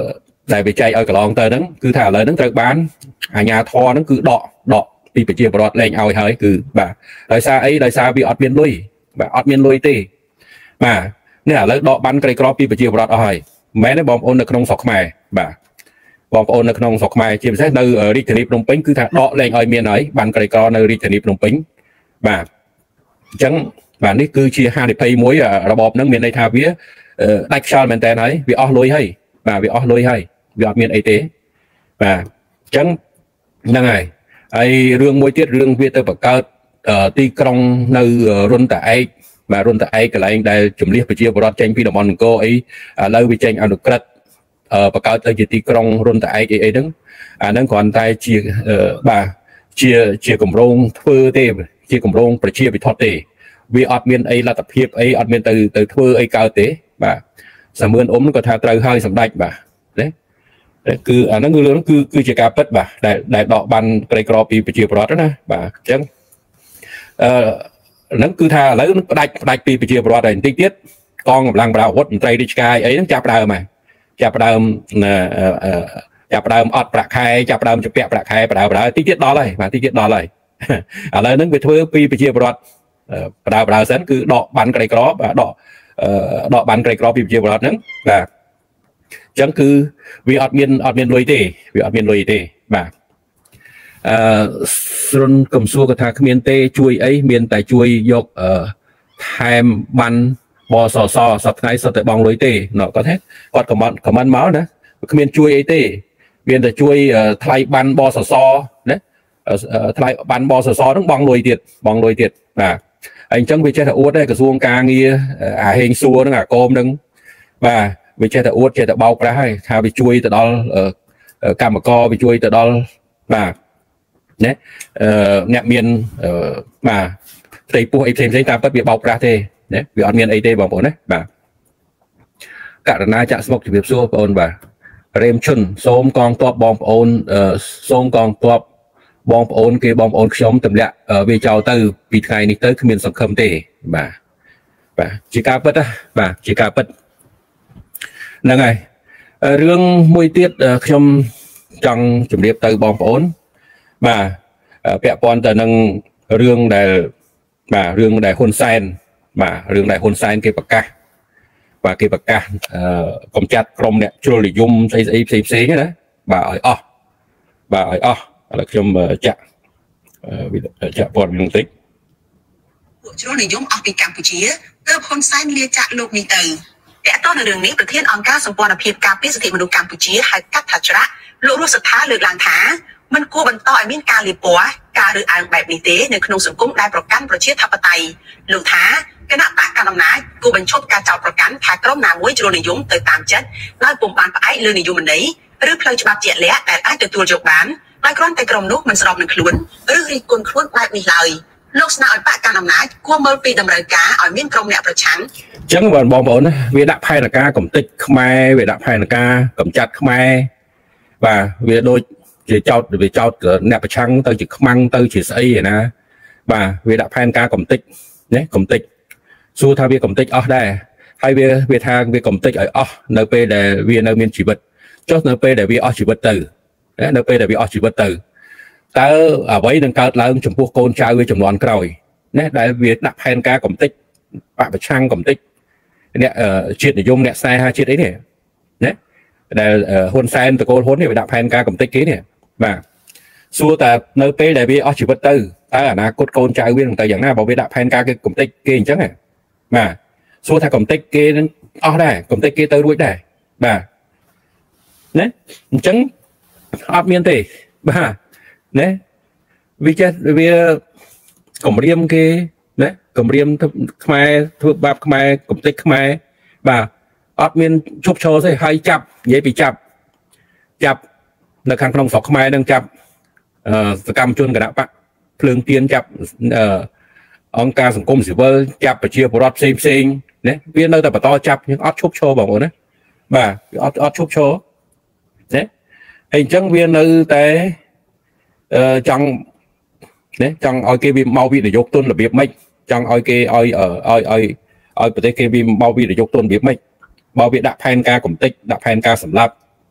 ដែលវាចែកឲ្យកន្លងទៅហ្នឹងគឺថាឥឡូវហ្នឹងត្រូវបានអាជ្ញាធរហ្នឹងគឺដកដកពីប្រជាពលរដ្ឋលែងឲ្យហើយគឺបាទដោយសារអីដោយសារវាអត់មានលុយបាទអត់មានលុយទេបាទនេះឥឡូវដកបានក្រីក្រពីប្រជាពលរដ្ឋអស់ហើយមិនមែនទេបងប្អូននៅក្នុងស្រុកខ្មែរបាទបងប្អូននៅក្នុងស្រុកខ្មែរជាពិសេសនៅរាជធានីភ្នំពេញគឺថាដកលែងឲ្យមានហើយបានក្រីក្រនៅរាជធានីភ្នំពេញបាទអញ្ចឹងបាទនេះគឺជាហានិភ័យមួយរបបហ្នឹងមានន័យថាវាដាច់ខ្យល់មែនតើហើយវាអស់លុយហើយបាទវាអស់លុយហើយវាអត់មានអីទេបាទអញ្ចឹងហ្នឹងហើយហើយរឿងមួយទៀតរឿងវាទៅបង្កើតទីក្រុងនៅរុនតាឯកបាទរុនតាឯកកន្លែងដែលជំនះប្រជាពលរដ្ឋចេញពីតំបន់អង្គរអីឥឡូវវាចេញអនុក្រឹត្យបង្កើតទៅជាទីក្រុងរុនតាឯកអីអីហ្នឹងអាហ្នឹងគ្រាន់តែជាបាទជាជាកម្រងធ្វើទេជាកម្រងប្រជាពិធទេវាអត់មានអីលទ្ធភាពអីអត់មានទៅទៅធ្វើអីកើតទេបាទសាមឿនអ៊ុំក៏ថាត្រូវហើយសម្ដេចបាទណាគឺអាហ្នឹងគឺរឿងគឺគឺជាការពិតបាទដែលដែលដកបានក្រីក្រពីប្រជាពលរដ្ឋណាបាទអញ្ចឹងអឺហ្នឹងគឺថាឥឡូវនឹងផ្ដាច់ផ្ដាច់ពីប្រជាពលរដ្ឋហើយបន្តិចទៀតកងកម្លាំងប្រដាប់អាវុធមន្ត្រីរាជការអីហ្នឹងចាប់ដើមហើយចាប់ដើមចាប់ដើមអត់ប្រាក់ខែចាប់ដើមជពាក់ប្រាក់ខែបដាបដាតិចទៀតដល់ហើយបាទតិចទៀតដល់ហើយឥឡូវហ្នឹងវាធ្វើពីប្រជាពលរដ្ឋបដាបដាសិនគឺដកបានក្រីក្របាទដកដកបានក្រីក្រពីប្រជាពលរដ្ឋហ្នឹងបាទអញ្ចឹងគឺវាអត់មានអត់មានលុយទេវាអត់មានលុយទេបាទអឺស្រុនកំសួរក៏ថាគ្មានទេជួយអីមានតែជួយយកអឺថែមបានបសសសប្តាហ៍សុទ្ធតែបងលុយទេណ៎គាត់ថាគាត់ខមមិនខមមិនមកណាគ្មានជួយអីទេមានតែជួយថ្លៃបានបសសណាថ្លៃបានបសសហ្នឹងបងលុយទៀតបងលុយទៀតបាទហើយអញ្ចឹងវាចេះតែអួតដែរក្រសួងការងារអាហេងសួរហ្នឹងអាកោមហ្នឹងបាទវាចេះតែអួតចេះតែបោកប្រាស់ហើយថាវាជួយទៅដល់កម្មករវាជួយទៅដល់បាទណាអឺអ្នកមានបាទផ្ទៃពោះអីផ្សេងផ្សេងតាមពិតវាបោកប្រាស់ទេណាវាអត់មានអីទេបងប្អូនណាបាទករណីចាក់ស្មុកជំរាបសួរបងប្អូនបាទរេមឈុនសូមកងទ័ពបងប្អូនសូមកងទ័ពបងប្អូនគេបងប្អូនខ្ញុំទម្លាក់វាចោលទៅពីថ្ងៃនេះទៅគ្មានសង្ឃឹមទេបាទបាទជាការពិតណាបាទជាការពិតហ្នឹងហើយរឿងមួយទៀតខ្ញុំចង់ជម្រាបទៅបងប្អូនបាទពាក់ព័ន្ធទៅនឹងរឿងដែលបាទរឿងដែលហ៊ុនសែនបាទរឿងដែលហ៊ុនសែនគេប្រកាសបាទគេប្រកាសកំចាត់ក្រុមអ្នកជ្រុលនិយមស្អីស្អីផ្សេងផ្សេងណាបាទឲ្យអស់បាទឲ្យអស់ឥឡូវខ្ញុំចាក់ចាក់ព័ត៌មានបន្តិចពួកជ្រុលនិយមអស់ពីកម្ពុជាទើបហ៊ុនសែនលាចាក់លោកនេះទៅតើតើនៅរឿងនេះប្រធានអង្គការសម្ព័ន្ធភាពការពារសិទ្ធិមនុស្សកម្ពុជាហៅកាត់ថាច្រាក់លោករស់សថាលើកឡើងថាមិនគួរបន្តឲ្យមានការលាបពណ៌ការរើសអើងបែបនេះទេនៅក្នុងសង្គមដែលប្រកាន់ប្រជាធិបតេយ្យលោកថាគណៈបកកណ្ដាលអំណាចគួរបញ្ឈប់ការចោទប្រកាន់ថាក្រុមណាមួយជ្រុលនិយមទៅតាមចិត្តដោយពុំបានផ្អែកលើនិយមន័យឬផ្លូវច្បាប់ជាក់លាក់ដែលអាចទទួលយកបានដោយគ្រាន់តែក្រុមនោះមិនស្របនឹងខ្លួនឬរិះគន់ខ្លួនបែបនេះឡើយលោកស្នើឲ្យបកកណ្ដាលអំណាចគួរមើលពីតម្រូវការឲ្យមានក្រុមអ្នកប្រឆាំងអញ្ចឹងបងប្អូនណាវាដាក់ផែនការកំទេចខ្មែរវាដាក់ផែនការកំចាត់ខ្មែរបាទវាដូចជាចោតវាចោតអ្នកប្រឆាំងទៅជាខ្មាំងទៅជាស្អីឯណាបាទវាដាក់ផែនការកំទេចណាកំទេចសួរថាវាកំទេចអស់ដែរហើយវាវាថាវាកំទេចឲ្យអស់នៅពេលដែលវានៅមានជីវិតចុះនៅពេលដែលវាអស់ជីវិតទៅនៅពេលដែលវាអស់ជីវិតទៅតើអ្វីនឹងកើតឡើងចំពោះកូនចៅវាចំនួនក្រោយណាដែលវាដាក់ផែនការកំទេចបកប្រឆាំងកំទេចអ្នកជាតិនិយមអ្នកខ្សែហាជាតិអីនេះណាដែលហ៊ុនសែនតកូលហ៊ុននេះវាដាក់ផែនការកំទេចគេនេះបាទសួរតែនៅពេលដែលវាអស់ជីវិតទៅតើអនាគតកូនចៅវានឹងទៅយ៉ាងណាបើវាដាក់ផែនការគេកំទេចគេអញ្ចឹងបាទសួរថាកំទេចគេនឹងអស់ដែរកំទេចគេទៅរួចដែរបាទណាអញ្ចឹងអត់មានទេបាទណាវាចេះវាគម្រាមគេណាគម្រាមខ្មែរធ្វើបាបខ្មែរកំទេចខ្មែរបាទអត់មានជប់ឈរទេហើយចាប់និយាយពីចាប់ចាប់នៅខាងក្នុងស្រុកខ្មែរនឹងចាប់សកម្មជនគណបកភ្លើងទៀនចាប់អង្គការសង្គមស៊ីវិលចាប់ប្រជាពលរដ្ឋផ្សេងផ្សេងណាវានៅតែបន្តចាប់យើងអត់ឈប់ឈរបងប្អូនណាបាទវាអត់អត់ឈប់ឈរណាហើយអញ្ចឹងវានៅតែអឺចង់ណាចង់ឲ្យគេវាមកវិនិយោគទុនរបៀបម៉េចចង់ឲ្យគេឲ្យឲ្យឲ្យឲ្យប្រទេសគេវាមកវិនិយោគទុនរបៀបម៉េចបើវាដាក់ផែនការកំទេចដាក់ផែនការសម្លាប់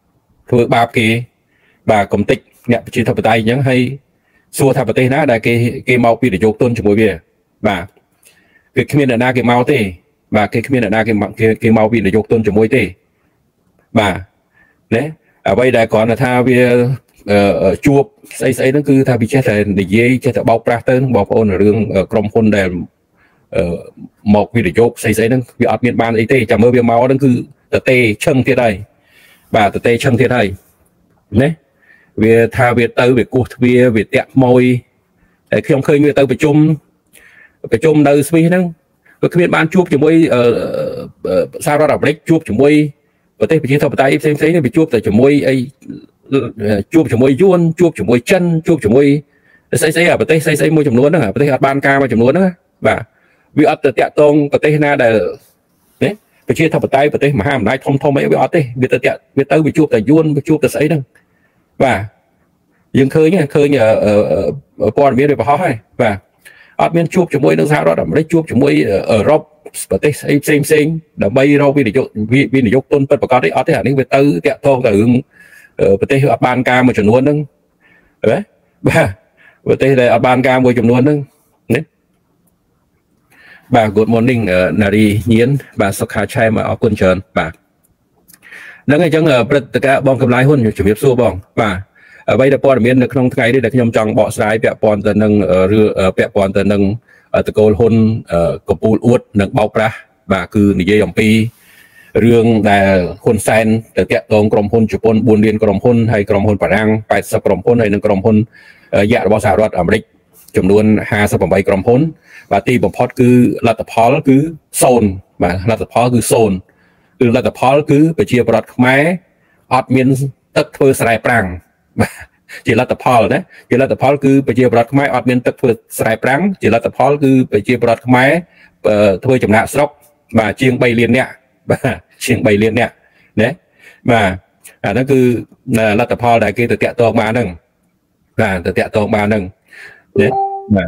ធ្វើបាបគេបាទកំតិចអ្នកប្រជាធិបតេយ្យអញ្ចឹងហើយសួរថាប្រទេសណាដែលគេគេមកពីនយោបាយទុនជាមួយវាបាទគឺគ្មានអ្នកណាគេមកទេបាទគេគ្មានអ្នកណាគេគេមកពីនយោបាយទុនជាមួយទេបាទណាអ្វីដែលគ្រាន់តែថាវាជួបស្អីស្អីហ្នឹងគឺថាវាចេះតែនិយាយចេះតែបោកប្រាស់ទៅបងប្អូនរឿងក្រុមហ៊ុនដែលមកវិនិយោគស្អីស្អីហ្នឹងវាអត់មានបានអីទេចាំមើលវាមកហ្នឹងគឺតទេឈឹងទៀតហើយបាទតទេឈឹងទៀតហើយណាវាថាវាទៅវាគោះទ្វារវាតាក់ម៉ួយហើយខ្ញុំឃើញវាទៅប្រជុំប្រជុំនៅស្វីសហ្នឹងវាគ្មានបានជួបជាមួយសហរដ្ឋអាមេរិកជួបជាមួយប្រទេសប្រជាធិបតេយ្យផ្សេងផ្សេងនេះវាជួបតែជាមួយអីជួបជាមួយយួនជួបជាមួយចិនជួបជាមួយស្អីស្អីប្រទេសស្អីស្អីមួយចំនួនហ្នឹងប្រទេសអត់បានការមួយចំនួនហ្នឹងបាទវាអត់ទៅតាក់ទងប្រទេសណាដែលណាប្រជាធិបតេយ្យប្រទេសមហាអំណាចធំធំអីវាអត់ទេវាទៅតាក់វាទៅវាជួបតែយួនវាជួបតែស្អីហ្នឹងបាទយើងឃើញឃើញព័ត៌មានវាបរោះហើយបាទអត់មានជួបជាមួយនឹងសហរដ្ឋអាមេរិកជួបជាមួយអឺរ៉ុបប្រទេសស្អីផ្សេងផ្សេងដើម្បីរកវិនិយោគវិនិយោគទុនពិតប្រាកដទេអត់ទេអានេះវាទៅតាក់ទងតែរឿងប្រទេសអត់បានការមួយចំនួនហ្នឹងណាបាទប្រទេសដែលអត់បានការមួយចំនួនហ្នឹងណាបាទ Good morning នារីញៀនបាទសុខាឆៃមកអរគុណច្រើនបាទហ្នឹងហើយអញ្ចឹងព្រឹត្តិការណ៍បងកម្លាយហ៊ុនជំរាបសួរបងបាទអ្វីដែលព័ត៌មាននៅក្នុងថ្ងៃនេះដែលខ្ញុំចង់បកស្រាយពាក់ព័ន្ធទៅនឹងរឿងពាក់ព័ន្ធទៅនឹងតកូលហ៊ុនកំពូលអួតនិងបោកប្រាស់បាទគឺនិយាយអំពីរឿងដែលហ៊ុនសែនទៅតាក់ទងក្រុមហ៊ុនជប៉ុនបួនលានក្រុមហ៊ុនហើយក្រុមហ៊ុនបារាំងแปดสิบក្រុមហ៊ុនហើយនិងក្រុមហ៊ុនយៈរបស់សហរដ្ឋអាមេរិកចំនួនห้าสิบแปดក្រុមហ៊ុនបាទទីបំផុតគឺលទ្ធផលគឺศูนย์បាទលទ្ធផលគឺศูนย์គឺលទ្ធផលគឺប្រជាប្រដ្ឋខ្មែរអត់មានទឹកធ្វើស្រែប្រាំងបាទជាលទ្ធផលណាជាលទ្ធផលគឺប្រជាប្រដ្ឋខ្មែរអត់មានទឹកធ្វើស្រែប្រាំងជាលទ្ធផលគឺប្រជាប្រដ្ឋខ្មែរធ្វើចំណាក់ស្រុកបាទជាងបីលាននាក់បាទជាងបីលាននាក់ណាបាទអាហ្នឹងគឺលទ្ធផលដែលគេទៅតាក់ទងបានហ្នឹងបាទទៅតាក់ទងបានហ្នឹងណាបាទ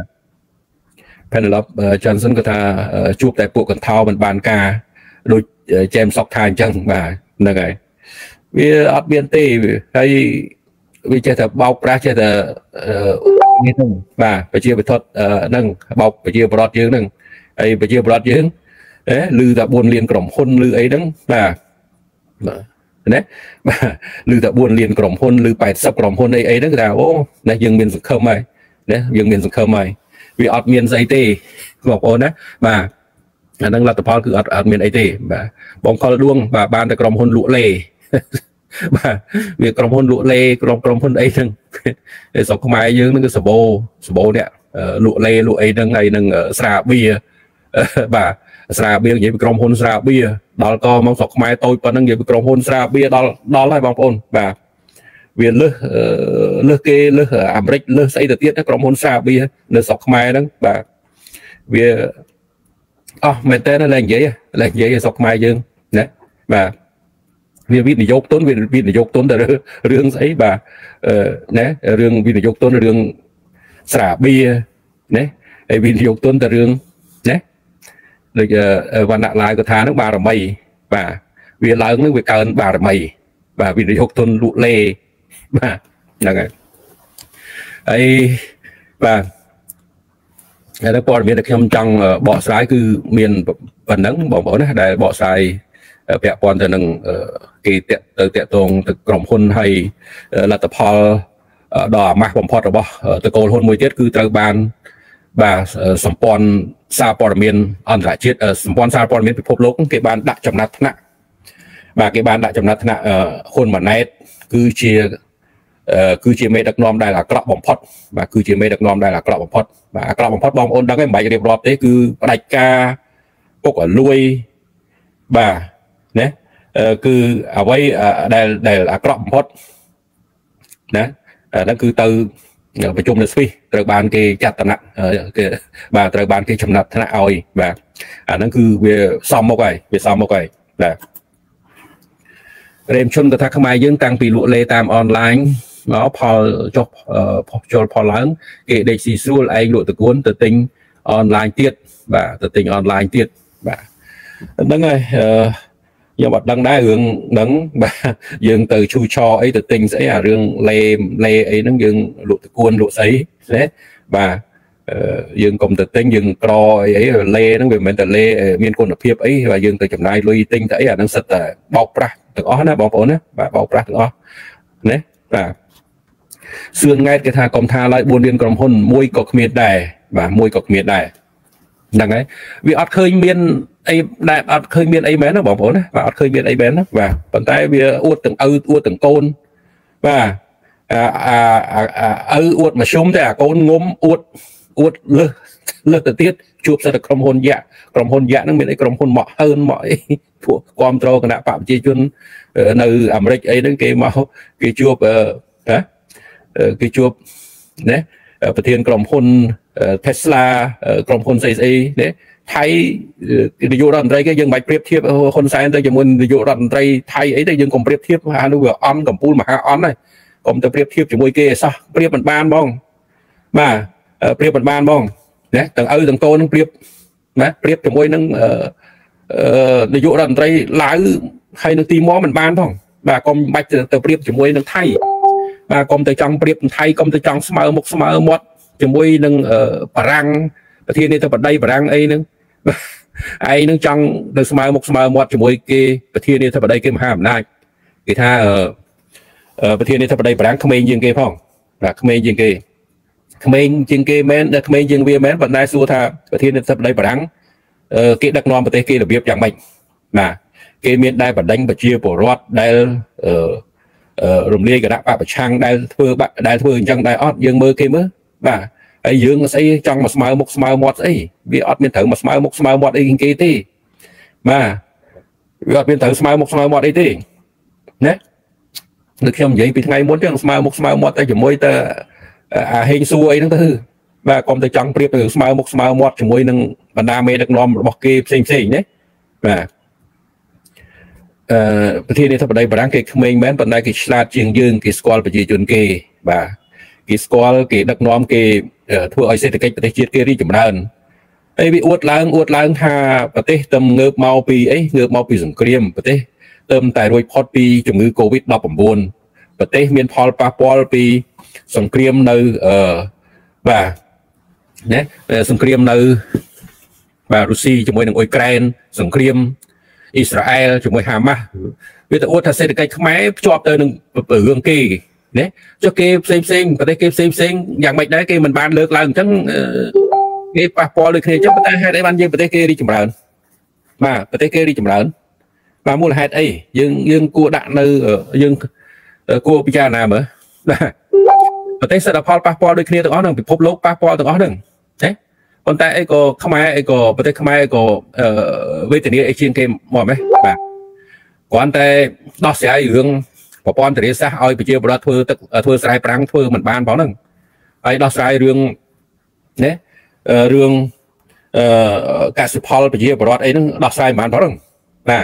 Penelope Johnson ក៏ថាជួបតែពួកកន្ធោមិនបានការដូច James Sock ថាអញ្ចឹងបាទហ្នឹងហើយវាអត់មានទេហើយវាចេះតែបោកប្រាស់ចេះតែនេះហ្នឹងបាទប្រជាពិធហ្នឹងបោកប្រជាប្រដ្ឋយើងហ្នឹងហើយប្រជាប្រដ្ឋយើងអេឮតែបួនលានក្រុមហ៊ុនឮអីហ្នឹងបាទណាបាទឮតែបួនលានក្រុមហ៊ុនឬแปดสิบក្រុមហ៊ុនអីអីហ្នឹងគេថាអូណាយើងមានសង្ឃឹមហើយណាយើងមានសង្ឃឹមហើយវាអត់មានស្អីទេបងប្អូនណាបាទអាហ្នឹងលទ្ធផលគឺអត់អត់មានអីទេបាទបងខលដួងបាទបានតែក្រុមហ៊ុនលក់លេបាទវាក្រុមហ៊ុនលក់លេក្រុមក្រុមហ៊ុនអីហ្នឹងស្រុកខ្មែរយើងហ្នឹងគឺសបោសបោនេះលក់លេលក់អីហ្នឹងហើយនឹងស្រាបៀបាទស្រាបៀនិយាយពីក្រុមហ៊ុនស្រាបៀដល់កមកស្រុកខ្មែរតូចប៉ុណ្ណឹងនិយាយពីក្រុមហ៊ុនស្រាបៀដល់ដល់ហើយបងប្អូនបាទវាលើសលើសគេលើសអាមេរិកលើសស្អីទៅទៀតក្រុមហ៊ុនស្រាបៀនៅស្រុកខ្មែរហ្នឹងបាទវាអស់មែនតើឡើងនិយាយឡើងនិយាយស្រុកខ្មែរយើងណាបាទវាវិនិយោគទុនវាវិនិយោគទុនទៅរឿងស្អីបាទណារឿងវិនិយោគទុនរឿងស្រាបៀណាហើយវិនិយោគទុនទៅរឿងណាដូចវណ្ណៈឡាយក៏ថាហ្នឹងបារមីបាទវាឡើងហ្នឹងវាកើនបារមីបាទវិនិយោគទុនលក់លេបាទហ្នឹងហើយហើយបាទហើយព័ត៌មានដែលខ្ញុំចង់បកស្រាយគឺមានប៉ុណ្ណឹងបងប្អូនណាដែលបកស្រាយពាក់ព័ន្ធទៅនឹងគេទៅតាក់ទងទៅក្រុមហ៊ុនហើយលទ្ធផលដ៏អាម៉ាស់បំផុតរបស់តកូលហ៊ុនមួយទៀតគឺត្រូវបានបាទសម្ព័ន្ធសារព័ត៌មានអន្តរជាតិសម្ព័ន្ធសារព័ត៌មានពិភពលោកគេបានដាក់ចំណាត់ថ្នាក់បាទគេបានដាក់ចំណាត់ថ្នាក់ហ៊ុនម៉ាណែតគឺជាគឺជាមេដឹកនាំដែលអាក្រក់បំផុតបាទគឺជាមេដឹកនាំដែលអាក្រក់បំផុតបាទអាក្រក់បំផុតបងប្អូនដឹងហើយមិនបាច់រៀបរាប់ទេគឺផ្ដាច់ការពុកឲ្យលួយបាទណាគឺអ្វីដែលដែលអាក្រក់បំផុតណាហ្នឹងគឺទៅប្រជុំនៅស្វីសត្រូវបានគេចាត់តំណគេបាទត្រូវបានគេចំណាត់ថ្នាក់ឲ្យបាទអាហ្នឹងគឺវាសមមុខហើយវាសមមុខហើយបាទរេមឈុនក៏ថាខ្មែរយើងតាំងពីលក់លេតាមអនឡាញមកផលចុះចូលផលឡើងគេដេកស៊ីស្រួលឯងលក់តកួនទៅទិញអនឡាញទៀតបាទទៅទិញអនឡាញទៀតបាទហ្នឹងហើយ nhưng mà đăng đá hướng đấng bà dương từ chui cho ấy từ tình sẽ là rương lê lê ấy nó dương lụa cuốn lụa sấy đấy và dương cùng từ tinh dương cro ấy lê nó về mình từ lê miền quân ở phía ấy và dương từ chậm này lui tinh thấy là nó sật bọc ra từ đó nó bọc ổn á và bọc ra từ đó đấy và xương ngay cái tha còn tha lại buồn điên còn hôn môi cọc miệt đài và môi cọc miệt đài đằng ấy vì ọt khơi miên ấy đại ọt khơi miên ấy bé nó bỏ vốn và ọt khơi miên ấy bé nó và bàn tay vì uất từng ư uất từng côn và à à à ư uất mà súng thì à côn ngốm uất uất lơ lơ tự tiết chụp ra được cầm hôn dạ cầm hôn dạ nó miễn ấy cầm hôn mọ hơn mọi thuộc control cái nạp phạm chi chuyên nơi Americ ấy đến cái máu cái chụp hả cái chụp đấyประเทศกรมพลเทสลากรมพลไซเอเนี่ยไทยนายกรัฐมนตรีก็ยังไม่เปรียบเทียบคนไซน์แต่ยังมันนายกรัฐมนตรีไทยไอ้แต่ยังคงเปรียบเทียบฮานูเวอร์ออนกับปูนมาฮาออนเลยผมจะเปรียบเทียบជាមួយគេសោះเปรียบมันบ้านบ้องมาเปรียบมันบ้านบ้องเนี่ยต่างเออต่างโตนึงเปรียบนะเปรียบជាមួយនឹងนายกรัฐมนตรีลาวហើយនឹងទីមมันบ้านบ้องបាទកុំបាច់ទៅเปรียบជាមួយនឹងថៃបាទកុំទៅចង់ប្រៀបថៃកុំទៅចង់ស្មើមុខស្មើមាត់ជាមួយនឹងបារាំងប្រធានាធិបតីបារាំងអីហ្នឹងឯងនឹងចង់ទៅស្មើមុខស្មើមាត់ជាមួយគេប្រធានាធិបតីគេមហាអំណាចគេថាប្រធានាធិបតីបារាំងក្មេងជាងគេផងបាទក្មេងជាងគេក្មេងជាងគេមែនតែក្មេងជាងវាមែនប៉ុន្តែសួរថាប្រធានាធិបតីបារាំងគេដឹកនាំប្រទេសគេរបៀបយ៉ាងម៉េចបាទគេមានដែរបដិញ្ញប្រជាពលរដ្ឋដែលរំលាយគណៈបពប្រឆាំងដែលធ្វើដែលធ្វើអញ្ចឹងដែរអត់យើងមើលគេមើលបាទហើយយើងស្អីចង់មកស្មើមុខស្មើមាត់ស្អីវាអត់មានត្រូវមកស្មើមុខស្មើមាត់អីគេទេបាទវាអត់មានត្រូវស្មើមុខស្មើមាត់អីទេណាដូចខ្ញុំនិយាយពីថ្ងៃមុនចឹងស្មើមុខស្មើមាត់តែជាមួយទៅអាហេងសួរអីហ្នឹងទៅបាទកុំទៅចង់ប្រៀបទៅស្មើមុខស្មើមាត់ជាមួយនឹងបណ្ដាមេដឹកនាំរបស់គេផ្សេងផ្សេងណាបាទអឺប្រធានាធិបតីបារាំងគេក្មេងមែនប៉ុន្តែគេឆ្លាតជាងយើងគេស្គាល់ប្រជាជនគេបាទគេស្គាល់គេដឹកនាំគេធ្វើឲ្យសេដ្ឋកិច្ចប្រទេសជាតិគេរីកចម្រើនហើយវាអួតឡើងអួតឡើងថាប្រទេសទៅងើបមកពីអីងើបមកពីសង្គ្រាមប្រទេសទៅតែរួចផុតពីជំងឺ កូវីដ ដប់ប្រាំបួន ប្រទេសមានផលប៉ះពាល់ពីសង្គ្រាមនៅអឺបាទណាសង្គ្រាមនៅបាទរុស្ស៊ីជាមួយនឹងអ៊ុយក្រែនសង្គ្រាមអ៊ីស្រាអែលជាមួយហាម៉ាស់វាទៅអួតថាសេដ្ឋកិច្ចខ្មែរភ្ជាប់ទៅនឹងរឿងគេណាចុះគេផ្សេងផ្សេងប្រទេសគេផ្សេងផ្សេងយ៉ាងម៉េចដែរគេមិនបានលើកឡើងអញ្ចឹងគេប៉ះពាល់ដូចគ្នាអញ្ចឹងប៉ុន្តែហេតុអីបានយើងប្រទេសគេរីកចម្រើនបាទប្រទេសគេរីកចម្រើនបាទមូលហេតុអីយើងយើងគួរដាក់នៅយើងគួរពិចារណាមើលបាទប្រទេសសិទ្ធិផលប៉ះពាល់ដូចគ្នាទាំងអស់ហ្នឹងពិភពលោកប៉ះពាល់ទាំងអស់ហ្នឹងណាប៉ុន្តែអីក៏ខ្មែរអីក៏ប្រទេសខ្មែរក៏វេទនាអីជាងគេមកម៉េះបាទគ្រាន់តែដោះស្រាយរឿងប្រព័ន្ធធារាសាស្ត្រឲ្យប្រជាពលរដ្ឋធ្វើទឹកធ្វើស្រែប្រាំងធ្វើមិនបានផងហ្នឹងហើយដោះស្រាយរឿងណារឿងអឺកសិផលប្រជាពលរដ្ឋអីហ្នឹងដោះស្រាយមិនបានផងហ្នឹងបាទ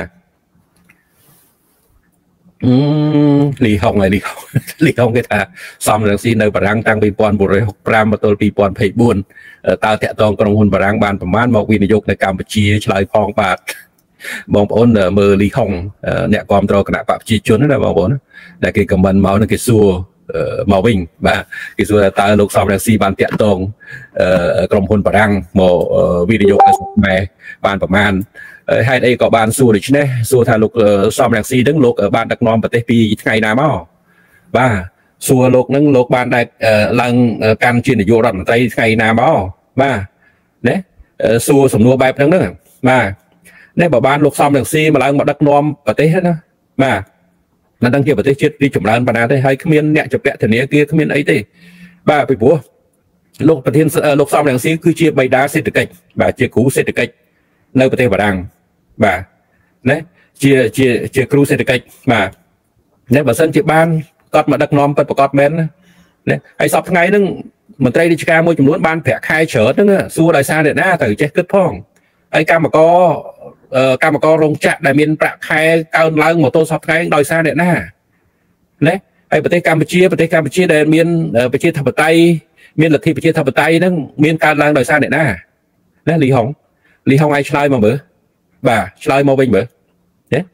អឺលីហុងហើយលីហុងលីហុងគេថាសំរងស៊ីនៅបារាំងតាំងពីnineteen sixty-fiveមកទល់twenty twenty-fourតើតាក់ទងក្រុមហ៊ុនបារាំងបានប្រមាណមកវិនិយោគនៅកម្ពុជាឆ្លើយផងបាទបងប្អូនមើលលីហុងអ្នកគ្រប់គ្រងគណៈបកប្រជាជនណាបងប្អូនដែលគេខមមិនមកនឹងគេសួរមកវិញបាទគេសួរថាតើលោកសំរងស៊ីបានតាក់ទងក្រុមហ៊ុនបារាំងមកវិនិយោគនៅស្រុកខ្មែរបានប្រមាណហេតុអីក៏បានសួរដូច្នេះសួរថាលោកសំរងស៊ីនឹងលោកបានដឹកនាំប្រទេសពីថ្ងៃណាមកបាទសួរលោកនឹងលោកបានដែរឡើងកាន់ជានាយករដ្ឋមន្ត្រីថ្ងៃណាមកបាទណាសួរសំណួរបែបហ្នឹងហ្នឹងបាទនេះបើបានលោកសំរងស៊ីមកឡើងមកដឹកនាំប្រទេសណាបាទមិនដឹងជាប្រទេសជាតិរីកចម្រើនប៉ុណ្ណាទេហើយគ្មានអ្នកជាពាក់ធនាគារគ្មានអីទេបាទពីព្រោះលោកប្រធានលោកសំរងស៊ីគឺជាបិតាសេដ្ឋកិច្ចបាទជាគ្រូសេដ្ឋកិច្ចនៅប្រទេសបារាំងបាទណាជាជាជាគ្រូសេដ្ឋកិច្ចបាទនេះបើសិនជាបានគាត់មកដឹកនាំពិតប្រកបមែនណាហើយសពថ្ងៃហ្នឹងមន្ត្រីរាជការមួយចំនួនបានប្រាក់ខែច្រើនហ្នឹងសួរដោយសារអ្នកណាត្រូវចេះគិតផងហើយកម្មករកម្មកររោងចក្រដែលមានប្រាក់ខែកើនឡើងមកទល់សពថ្ងៃដោយសារអ្នកណាណាហើយប្រទេសកម្ពុជាប្រទេសកម្ពុជាដែលមានប្រជាធិបតេយ្យមានលទ្ធិប្រជាធិបតេយ្យហ្នឹងមានកើតឡើងដោយសារអ្នកណាណាលីហុងលីហុងឲ្យឆ្លើយមកមើលបាទឆ្លើយមកវិញមើលណា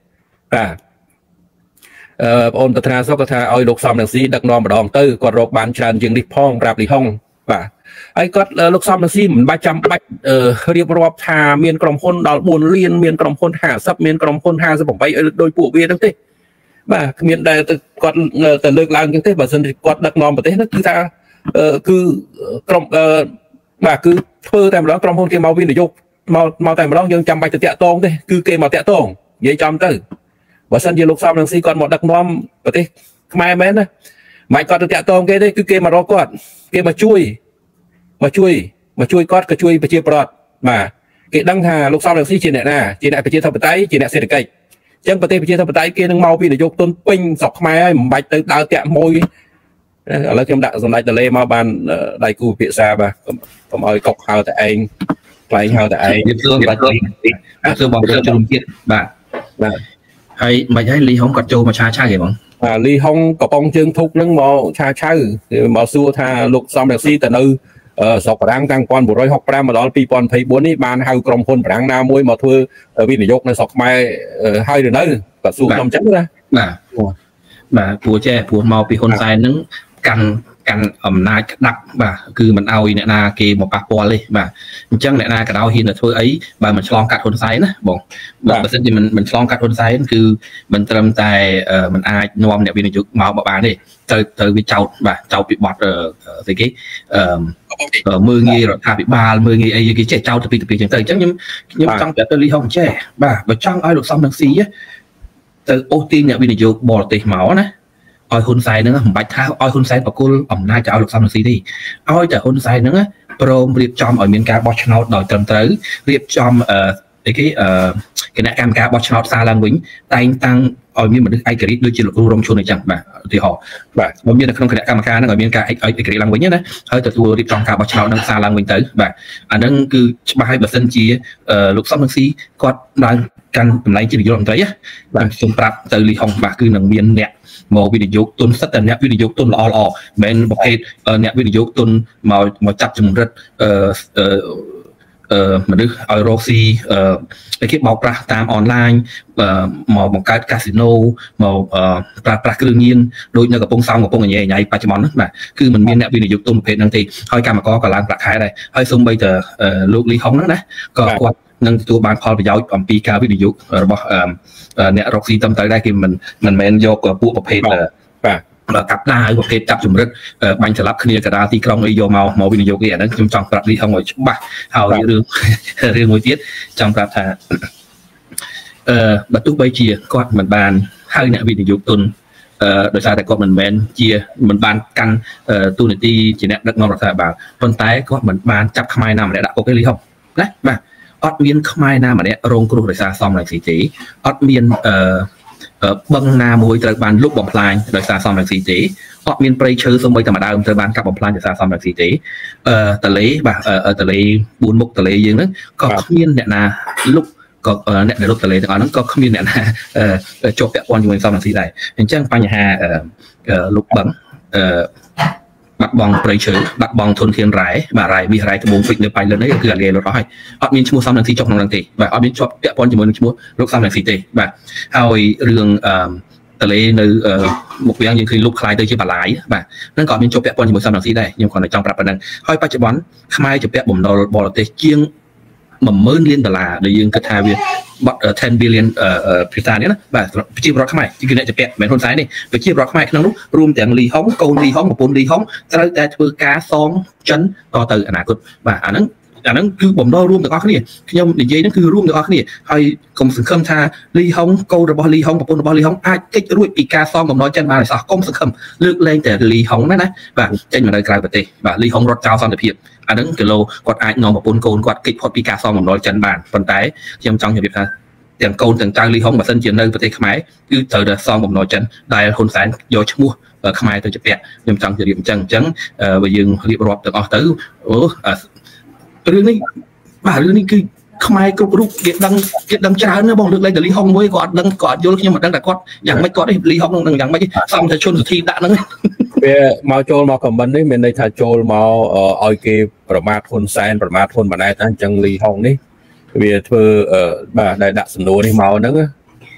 បាទអឺបងអូនប្រធានសកថាឲ្យលោកសំរងស៊ីដឹកនាំម្ដងទៅគាត់រកបានច្រើនជាងនេះផងប្រាប់លីហុងបាទហើយគាត់លោកសំរងស៊ីមិនបាច់ចាំបាច់រៀបរាប់ថាមានក្រុមហ៊ុនដល់បួនលានមានក្រុមហ៊ុនห้าสิบមានក្រុមហ៊ុនห้าสิบแปดដោយពួកវាហ្នឹងទេបាទគ្មានដែលគាត់ទៅលើកឡើងចឹងទេបើមិនគាត់ដឹកនាំប្រទេសហ្នឹងគឺថាគឺក្រុមបាទគឺធ្វើតែម្ដងក្រុមហ៊ុនគេមកវិនិយោគមកមកតែម្ដងយើងចាំបាច់ទៅតាក់ទងទេគឺគេមកតាក់ទងនិយាយចំទៅបើសិនជាលោកសំរងស៊ីគាត់មកដឹកនាំប្រទេសខ្មែរមែនណាមិនគាត់ទៅតាក់ទងគេទេគឺគេមករកគាត់គេមកជួយមកជួយមកជួយគាត់ក៏ជួយប្រជាប្រដ្ឋបាទគេដឹងថាលោកសំរងស៊ីជាអ្នកណាជាអ្នកប្រជាធិបតេយ្យជាអ្នកសេដ្ឋកិច្ចអញ្ចឹងប្រទេសប្រជាធិបតេយ្យគេនឹងមកពីនយោបាយទុនពេញស្រុកខ្មែរហើយមិនបាច់ទៅដើរតាក់មួយឥឡូវខ្ញុំដាក់សម្ដេចតលេមកបានដៃគូពិភាក្សាបាទកុំឲ្យកុកហៅតែឯងខ្លែងហៅតែឯងទៀតសួរបាទសួរបងចូលរួមទៀតបាទបាទហើយមិនហើយលីហុងគាត់ចូលមកឆាឆៅហ៎បងបាទលីហុងកំប៉ុងជើងធុកហ្នឹងមកឆាឆៅមកសួរថាលោកសំរងស៊ីទៅនៅស្រុកបារាំងតាំងmột nghìn bốn trăm sáu mươi lămមកដល់hai nghìn hai mươi tưនេះបានហៅក្រុមហ៊ុនបារាំងណាមួយមកធ្វើវិនិយោគនៅស្រុកខ្មែរហើយឬនៅបាទសួរខ្ញុំអញ្ចឹងណាបាទបាទព្រោះចេះព្រោះមកពីហ៊ុនសែនហ្នឹងកាន់កាន់អំណាចក្តាប់បាទគឺមិនអោយអ្នកណាគេមកប៉ះពាល់ទេបាទអញ្ចឹងអ្នកណាក៏ដោយហ៊ានទៅធ្វើអីបើមិនឆ្លងកាត់ហ៊ុនសែនណាបងបើមិនជាមិនមិនឆ្លងកាត់ហ៊ុនសែនគឺមិនត្រឹមតែមិនអាចនាំអ្នកវិនិយោគមកបានទេត្រូវត្រូវវាចោតបាទចោតពីបទស្អីគេអឺមើងងាយរដ្ឋាភិបាលមើងងាយអីគេចេះចោតទៅពីទៅពីអញ្ចឹងទៅអញ្ចឹងខ្ញុំខ្ញុំចង់ប្រាប់ទៅលីហុងចេះបាទបើចង់ឲ្យលោកសំរងស៊ីទៅអូសទាញអ្នកវិនិយោគបរទេសមកណាឲ្យហ៊ុនសែនហ្នឹងមិនបាច់ថាឲ្យហ៊ុនសែនបកគលអំណាចទៅឲ្យលោកសំរងស៊ីទេឲ្យតែហ៊ុនសែនហ្នឹងព្រមរៀបចំឲ្យមានការបោះឆ្នោតដោយត្រឹមត្រូវរៀបចំអឺអីគេអឺគណៈកម្មការបោះឆ្នោតសារឡើងវិញតែងតាំងឲ្យមានមនុស្សឯករាជ្យដូចជាលោកគ្រូរងឈុនអញ្ចឹងបាទឧទាហរណ៍បាទមកមាននៅក្នុងគណៈកម្មការហ្នឹងឲ្យមានការឯករាជ្យឡើងវិញណាហើយទទួលរៀបចំការបោះឆ្នោតនឹងសារឡើងវិញទៅបាទអាហ្នឹងគឺច្បាស់ហើយបើសិនជាលោកសំរងស៊ីគាត់ឡើងកាន់តម្លៃជានាយករដ្ឋមន្ត្រីបាទសូមប្រាប់ទៅលីហុងបាទគឺនឹងមានអ្នកមកវិនិយោគទុនសិតតែអ្នកវិនិយោគទុនល្អល្អមិនមែនប្រភេទអ្នកវិនិយោគទុនមកមកចាប់ជំរិតអឺអឺមនុស្សឲ្យរកស៊ីអឺគេបោកប្រាស់តាមអនឡាញមកបង្កើតកាស៊ីណូមកប្រើប្រាស់គ្រឿងញៀនដូចនៅកំពង់សោមកំពង់អញ្ញែញ៉ៃបច្ចុប្បន្នហ្នឹងបាទគឺมันមានអ្នកវិនិយោគទុនប្រភេទហ្នឹងទេហើយកម្មករក៏ឡើងប្រាក់ខែដែរហើយសូម្បីតែលោកលីហុងហ្នឹងណាក៏គាត់នឹងទទួលបានផលប្រយោជន៍អំពីការវិនិយោគរបស់អ្នករកស៊ីតាមទៅដែរគេមិនមិនមែនយកពួកប្រភេទបាទកាប់ដាវប្រភេទចាប់ជំរិតបាញ់ស្លាប់គ្នាកដាលទីក្រុងអីយកមកមកវិនិយោគនេះអាហ្នឹងខ្ញុំចង់ប្រាប់លីហុងឲ្យច្បាស់ហើយរឿងរឿងមួយទៀតចង់ប្រាប់ថាអឺបើទោះបីជាគាត់មិនបានហៅអ្នកវិនិយោគទុនអឺដោយសារតែគាត់មិនមែនជាមិនបានកាន់ទូនាទីជាអ្នកដឹកនាំរដ្ឋាភិបាលប៉ុន្តែគាត់មិនបានចាប់ខ្មែរណាម្នាក់ដាក់គុកទេលីហុងណាបាទអត់មានខ្មែរណាម្នាក់រងគ្រោះដោយសារសំរងស៊ីទេអត់មានអឺបឹងណាមួយត្រូវបានលុបបំផ្លាញដោយសារសំរងស៊ីទេអត់មានព្រៃឈើសូម្បីតែម្ដងត្រូវបានកាប់បំផ្លាញដោយសារសំរងស៊ីទេអឺតលេបាទតលេបួនមុខតលេយើងហ្នឹងក៏គ្មានអ្នកណាលុបក៏អ្នកដែលលុបតលេទាំងអស់ហ្នឹងក៏គ្មានអ្នកណាជាប់ពាក់ព័ន្ធជាមួយសំរងស៊ីដែរអញ្ចឹងបញ្ហាលុបបឹងអឺបាត់បង់ព្រៃឈើបាត់បង់ធនធានរ៉ែបាទរ៉ែមាសរ៉ែត្បូងពេជ្រនៅបៃលិននេះគឺអាលីលុតអស់ហើយអត់មានឈ្មោះសំរងស៊ីចុះក្នុងហ្នឹងទេបាទអត់មានជាប់ពាក់ព័ន្ធជាមួយនឹងឈ្មោះលោកសំរងស៊ីទេបាទហើយរឿងអឺតលេនៅមុខវាំងយើងឃើញលុបខ្លាយទៅជាបលាយបាទហ្នឹងក៏មានជាប់ពាក់ព័ន្ធជាមួយសំរងស៊ីដែរខ្ញុំគ្រាន់តែចង់ប្រាប់ប៉ុណ្្នឹងហើយបច្ចុប្បន្នខ្មែរជាពាក់បំណុលបរទេសជាងmột nghìnលានដុល្លារដែលយើងគិតថាវាបាត់ten billion ភាសានេះណាបាទប្រជាប្រដ្ឋខ្មែរគឺអ្នកជាពាក់មិនហ៊ុនសែនទេប្រជាប្រដ្ឋខ្មែរក្នុងនោះរួមទាំងលីហុងកូនលីហុងប្រពន្ធលីហុងត្រូវតែធ្វើការសងចិនតទៅអនាគតបាទអាហ្នឹងអាហ្នឹងគឺបំណុលរួមទាំងអស់គ្នាខ្ញុំនិយាយហ្នឹងគឺរួមទាំងអស់គ្នាហើយកុំសង្ឃឹមថាលីហុងកូនរបស់លីហុងប្រពន្ធរបស់លីហុងអាចគេចរួចពីការសងបំណុលចិនបានទេអស់កុំសង្ឃឹមលើកលែងតែលីហុងណាណាបាទចេញមកនៅក្រៅប្រទេសបាទលីហុងរត់ចោលសន្តិភាពអាហ្នឹងគីឡូគាត់អាចនាំប្រពន្ធកូនគាត់គេចផុតពីការសងបំណុលចិនបានប៉ុន្តែខ្ញុំចង់ជម្រាបថាទាំងកូនទាំងចៅលីហុងបើសិនជានៅប្រទេសខ្មែរគឺត្រូវតែសងបំណុលចិនដែលហ៊ុនសែនយកឈ្មោះខ្មែរទៅជាពាក់ខ្ញុំចង់ជម្រាបអញ្ចឹងអញ្ចឹងបើយើងរៀបរាប់ទាំងអស់ទៅអូរឿងនេះបាទរឿងនេះគឺខ្មែរគ្រប់រូបគេដឹងគេដឹងច្រើនណាបងលើកលែងតែលីហុងមួយគាត់អត់ដឹងគាត់យល់ខ្ញុំអត់ដឹងតែគាត់យ៉ាងម៉េចគាត់លីហុងនឹងយ៉ាងម៉េចសំតែជន់សុធីដាក់ហ្នឹងវាមកចូលមកខមមិននេះមានន័យថាចូលមកឲ្យគេប្រមាថហ៊ុនសែនប្រមាថហ៊ុនម៉ាណែតអញ្ចឹងលីហុងនេះវាធ្វើបាទដែលដាក់សំណួរនេះមកហ្នឹង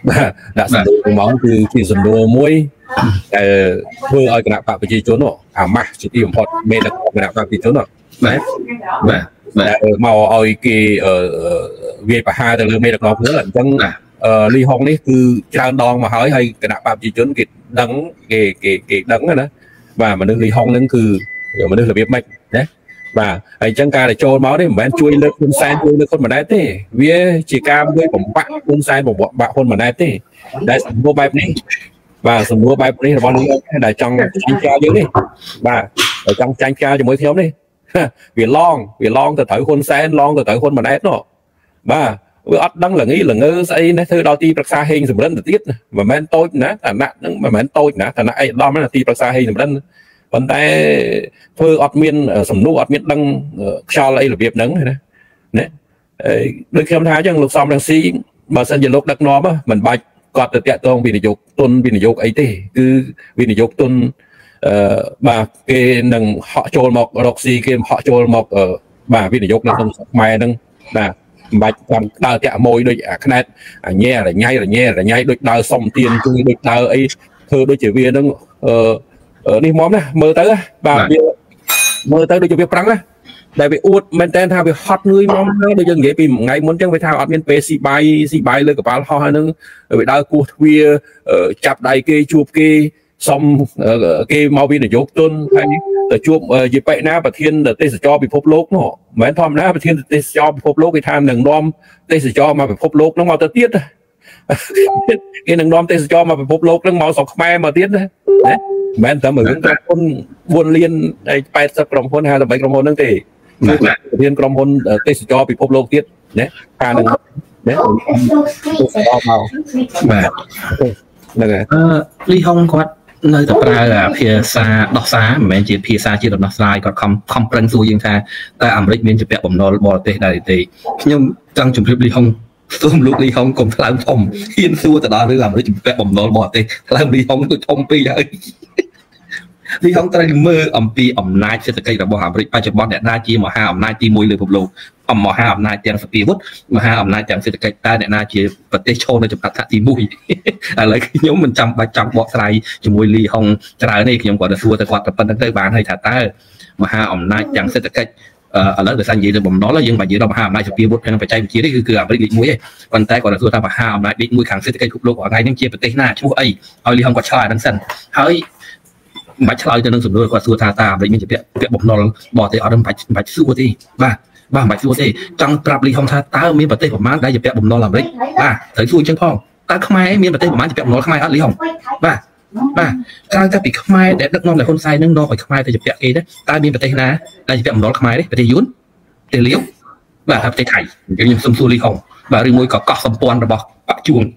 ដាក់សំណួរហ្មងគឺជាសំណួរមួយដែលធ្វើឲ្យគណៈបកប្រជាជននោះអាម៉ាស់ជាទីបំផុតមេដឹកនាំគណៈបកប្រជាជននោះបាទបាទមកឲ្យគេវាយប្រហារទៅលើមេដឹកនាំខ្លួនអញ្ចឹងលីហុងនេះគឺច្រើនដងមកហើយហើយគណៈបកប្រជាជនគេដឹងគេគេគេដឹងណាបាទមនុស្សលីហុងហ្នឹងគឺមនុស្សរបៀបម៉េចណាបាទហើយអញ្ចឹងការដែលចូលមកនេះមិនមែនជួយលើកហ៊ុនសែនជួយលើកហ៊ុនម៉ាណែតទេវាជាការមួយបំបាក់ហ៊ុនសែនបំបាក់ហ៊ុនម៉ាណែតទេដែលសំណួរបែបនេះបាទសំណួរបែបនេះរបស់លោកដែលចង់ចាញ់ផ្កាយើងនេះបាទដែលចង់ចាញ់ផ្កាជាមួយខ្ញុំនេះវាឡងវាឡងទៅត្រូវហ៊ុនសែនឡងទៅត្រូវហ៊ុនម៉ាណែតនោះបាទវាអត់ដឹងល្ងីល្ងើស្អីណាធ្វើដល់ទីប្រឹក្សាហេងសំរិនទៅទៀតមិនមែនតូចណាឋានៈហ្នឹងមិនមែនតូចណាឋានៈអីដំណាទីប្រឹក្សាហេងសំរិនប៉ុន្តែធ្វើអត់មានសំណួរអត់មានដឹងខ្យល់អីរបៀបហ្នឹងណាណាដូចខ្ញុំថាអញ្ចឹងលោកសំរងស៊ីបើសិនជាលោកដឹកនាំមិនបាច់គាត់ទៅតាក់ទងវិនិយោគទុនវិនិយោគអីទេគឺវិនិយោគទុនអឺបាទគេនឹងហក់ចូលមករកស៊ីគេហក់ចូលមកបាទវិនិយោគនៅក្នុងខ្មែរហ្នឹងបាទមិនបាច់តាមដើរតាក់មួយដូចអាខ្នែតអាញ៉ែរញ៉ៃរញ៉ែរញ៉ៃដូចដើរសុំទៀនជួយដូចដើរអីធ្វើដូចជាវាហ្នឹងអឺនេះមកណាមើលទៅបាទវាមើលទៅដូចជាវាប្រឹងណាដែលវាអួតមែនតើថាវាហត់ងឿយមកដូចយើងនិយាយពីមួយថ្ងៃមុនអញ្ចឹងវាថាអត់មានពេលស៊ីបាយស៊ីបាយលើកប៉ាល់ហោះហ្នឹងវាដើរគោះទ្វារចាប់ដៃគេជួបគេសុំគេមកវិនិយោគទុនហើយទៅជួបយេប៉ែណាប្រធានទេសចរពិភពលោកនោះមិនមែនធម្មតាប្រធានទេសចរពិភពលោកគេថានឹងនាំទេសចរមកពិភពលោកហ្នឹងមកទៅទៀតគេនឹងនាំទេសចរមកពិភពលោកហ្នឹងមកស្រុកខ្មែរមកទៀតណាណាមិនមែនតែមួយរឿងក្រុមហ៊ុនបួនលានហើយแปดสิบក្រុមហ៊ុនห้าสิบក្រុមហ៊ុនហ្នឹងទេគឺប្រធានក្រុមហ៊ុនទេសចរពិភពលោកទៀតណាថានឹងណាទេសចរមកបាទហ្នឹងហើយអឺលីហុងគាត់នៅតែប្រើភាសាដោះសារមិនមែនជាភាសាជាដំណោះស្រាយគាត់ខំខំប្រឹងសួរយើងថាតើអាមេរិកមានជាពាក់បំណុលបរទេសដែរទេខ្ញុំចង់ជម្រាបលីហុងសូមលោកលីហុងកុំថ្លើមធំហ៊ានសួរទៅដល់រឿងអាមេរិកជាពាក់បំណុលបរទេសថ្លើមលីហុងទៅធំពេកហើយលីហុងត្រូវមើលអំពីអំណាចសេដ្ឋកិច្ចរបស់អាមេរិកបច្ចុប្បន្នអ្នកណាជាមហាអំណាចទីមួយលើពិភពលោកអមហាអំណាចទាំងសពាវុធមហាអំណាចទាំងសេដ្ឋកិច្ចតើអ្នកណាជាប្រទេសឈរនៅចម្ងាត់ថ្នាក់ទីមួយឥឡូវខ្ញុំមិនចាំបាច់ចង់បកស្រាយជាមួយលីហុងច្រើនទេខ្ញុំគាត់ទៅសួរទៅគាត់ទៅប៉ុណ្្នឹងទៅបានហើយថាតើមហាអំណាចទាំងសេដ្ឋកិច្ចឥឡូវបើសិននិយាយទៅបំណុលយើងមិននិយាយដល់មហាអំណាចសពាវុធក្នុងបច្ចេកវិទ្យាទេគឺគឺអាមេរិកលេខមួយទេប៉ុន្តែគាត់ទៅសួរថាមហាអំណាចលេខមួយខាងសេដ្ឋកិច្ចពិភពលោកថ្ងៃនេះជាប្រទេសណាឈ្មោះអីឲ្យលីហុងគាត់ឆ្លើយអាហ្នឹងសិនហើយមិនបាច់ឆ្លើយទៅនឹងសំណួរគាត់សួរថាតើអាមេរិកមានជាពាក់ពាក់បំណុលបរទេសអត់មិនបាច់មិនបាច់សួរទេបាទបាទមិនបាច់សួរទេចង់ប្រាប់លីហុងថាតើមានប្រទេសប្រមាណដែលជាពាក់បំណុលអាមេរិកបាទត្រូវសួរអញ្ចឹងផងតើខ្មែរមានប្រទេសប្រមាណជាពាក់បំណុលខ្មែរអត់លីហុងបាទបាទក្រៅតែពីខ្មែរដែលដឹកនាំដោយហ៊ុនសែននឹងនាំឲ្យខ្មែរទៅជាពាក់គេទេតើមានប្រទេសណាដែលជាពាក់បំណុលខ្មែរទេប្រទេសយួនប្រទេសលាវបាទប្រទេសថៃអញ្ចឹងខ្ញុំសុំសួរលីហុងបាទឬមួយក៏កោះសម្ព័ន្ធរបស់បាក់ជួង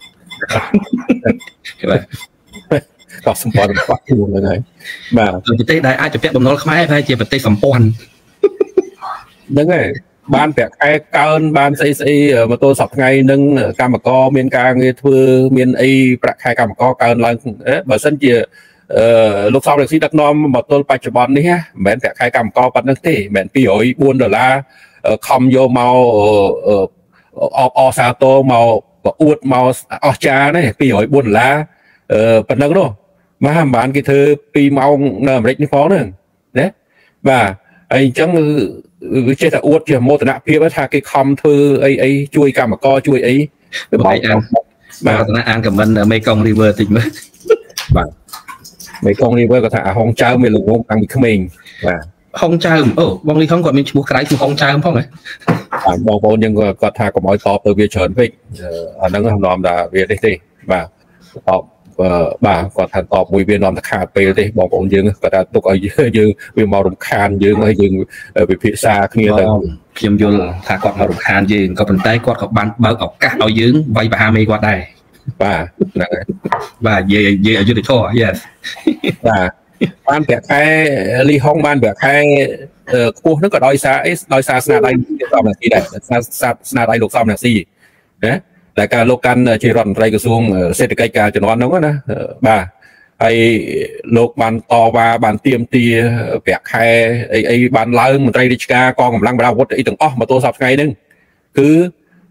បាទកោះសម្ព័ន្ធរបស់ជួងហ្នឹងហើយបាទប្រទេសដែលអាចជាពាក់បំណុលខ្មែរតែជាប្រទេសសម្ព័ន្ធហ្នឹងហើយបានប្រាក់ខែកើនបានស្អីស្អីមកទល់សប្តាហ៍ថ្ងៃនឹងកម្មករមានការងារធ្វើមានអីប្រាក់ខែកម្មករកើនឡើងបើសិនជាអឺលោកសំរងស៊ីដឹកនាំមកទល់បច្ចុប្បន្ននេះមិនមែនប្រាក់ខែកម្មករប៉ុណ្្នឹងទេមិនមែនពីររយបួនដុល្លារខំយកមកអបអសាទរមកប្រអួតមកអស់ចានេះពីររយបួនដុល្លារអឺប៉ុណ្្នឹងនោះបាទមិនបានគេធ្វើពីរម៉ោងនៅអាមេរិកនេះផងហ្នឹងណាបាទហើយអញ្ចឹងវាចេះតែអួតជាមោទនភាពថាគេខំធ្វើអីអីជួយកម្មករជួយអីបាយអានបាទតាអានខមមិនមេកុងរីវើតិចមើលបាទមេកុងរីវើគាត់ថាអាហុងចៅមានលោកងតាំងពីក្មេងបាទហុងចៅអូបងលីហុងគាត់មានឈ្មោះក្រៅឈ្មោះហុងចៅផងហ៎បាទបងប្អូនយើងគាត់ថាកុំឲ្យតបទៅវាច្រើនពេកអាហ្នឹងខ្ញុំនាំថាវានេះទេបាទតបបាទគាត់ថាតបមួយវានាំតែខាតពេលទេបងប្អូនយើងគាត់ថាទុកឲ្យយើងវាមករំខានយើងហើយយើងវិភាសាគ្នាទៅខ្ញុំយល់ថាគាត់មករំខានយើងក៏ប៉ុន្តែគាត់ក៏បានបើកឱកាសឲ្យយើងវាយបហាមេគាត់ដែរបាទហ្នឹងហើយបាទនិយាយនិយាយអយុធធម៌ yes បាទបានប្រាក់ខែលីហុងបានប្រាក់ខែខ្ពស់ហ្នឹងក៏ដោយសារអីដោយសារស្នាដៃសំរងស៊ីដែរស្នាដៃលោកសំរងស៊ីណាតែការលោកកាន់ជារដ្ឋមន្ត្រីក្រសួងសេដ្ឋកិច្ចការជំនាន់ហ្នឹងណាបាទហើយលោកបានតវ៉ាបានទាមទារប្រាក់ខែអីអីបានឡើងមន្ត្រីរាជការកងកម្លាំងបដាអាវុធអីទាំងអស់មកទល់សប្តាហ៍ថ្ងៃហ្នឹងគឺ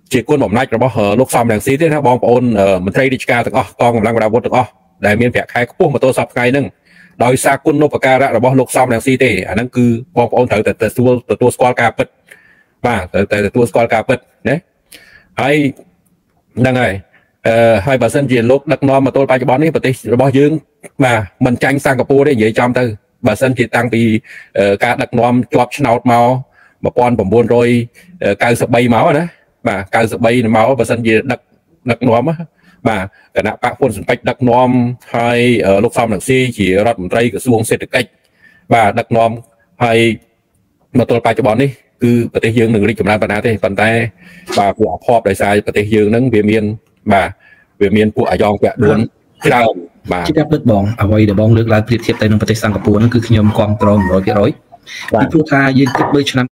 ជាគុណបំណាច់របស់លោកសំរងស៊ីទេណាបងប្អូនមន្ត្រីរាជការទាំងអស់កងកម្លាំងប្រដាប់អាវុធទាំងអស់ដែលមានប្រាក់ខែខ្ពស់មកទល់សប្តាហ៍ថ្ងៃហ្នឹងដោយសារគុណូបការៈរបស់លោកសំរងស៊ីទេអាហ្នឹងគឺបងប្អូនត្រូវតែទទួលទទួលស្គាល់ការពិតបាទត្រូវតែទទួលស្គាល់ការពិតណាហើយហ្នឹងហើយអឺហើយបើសិនជាលោកដឹកនាំមកទល់បច្ចុប្បន្ននេះប្រទេសរបស់យើងបាទមិនចាញ់សិង្ហបុរីទេនិយាយចំទៅបើសិនជាតាំងពីការដឹកនាំជាប់ឆ្នោតមកnineteen ninety-threeមកណាបាទninety-threeមកបើសិនជាដឹកដឹកនាំបាទគណៈបកហ៊ុនស៊ិនប៉ិចដឹកនាំហើយលោកសំរងស៊ីជារដ្ឋមន្ត្រីក្រសួងសេដ្ឋកិច្ចបាទដឹកនាំហើយមកទល់បច្ចុប្បន្ននេះគឺប្រទេសយើងនឹងរីកចម្រើនប៉ុណ្ណាទេប៉ុន្តែបាទពួកអភ័ព្វដោយសារប្រទេសយើងហ្នឹងវាមានបាទវាមានពួកអាយ៉ងពាក់ដួនច្រើនបាទជាការពិតបងអ្វីដែលបងលើកឡើងប្រៀបធៀបទៅនឹងប្រទេសសិង្ហបុរីហ្នឹងគឺខ្ញុំគាំទ្រone hundred percent ពីព្រោះថាយើងគិតបីឆ្នាំ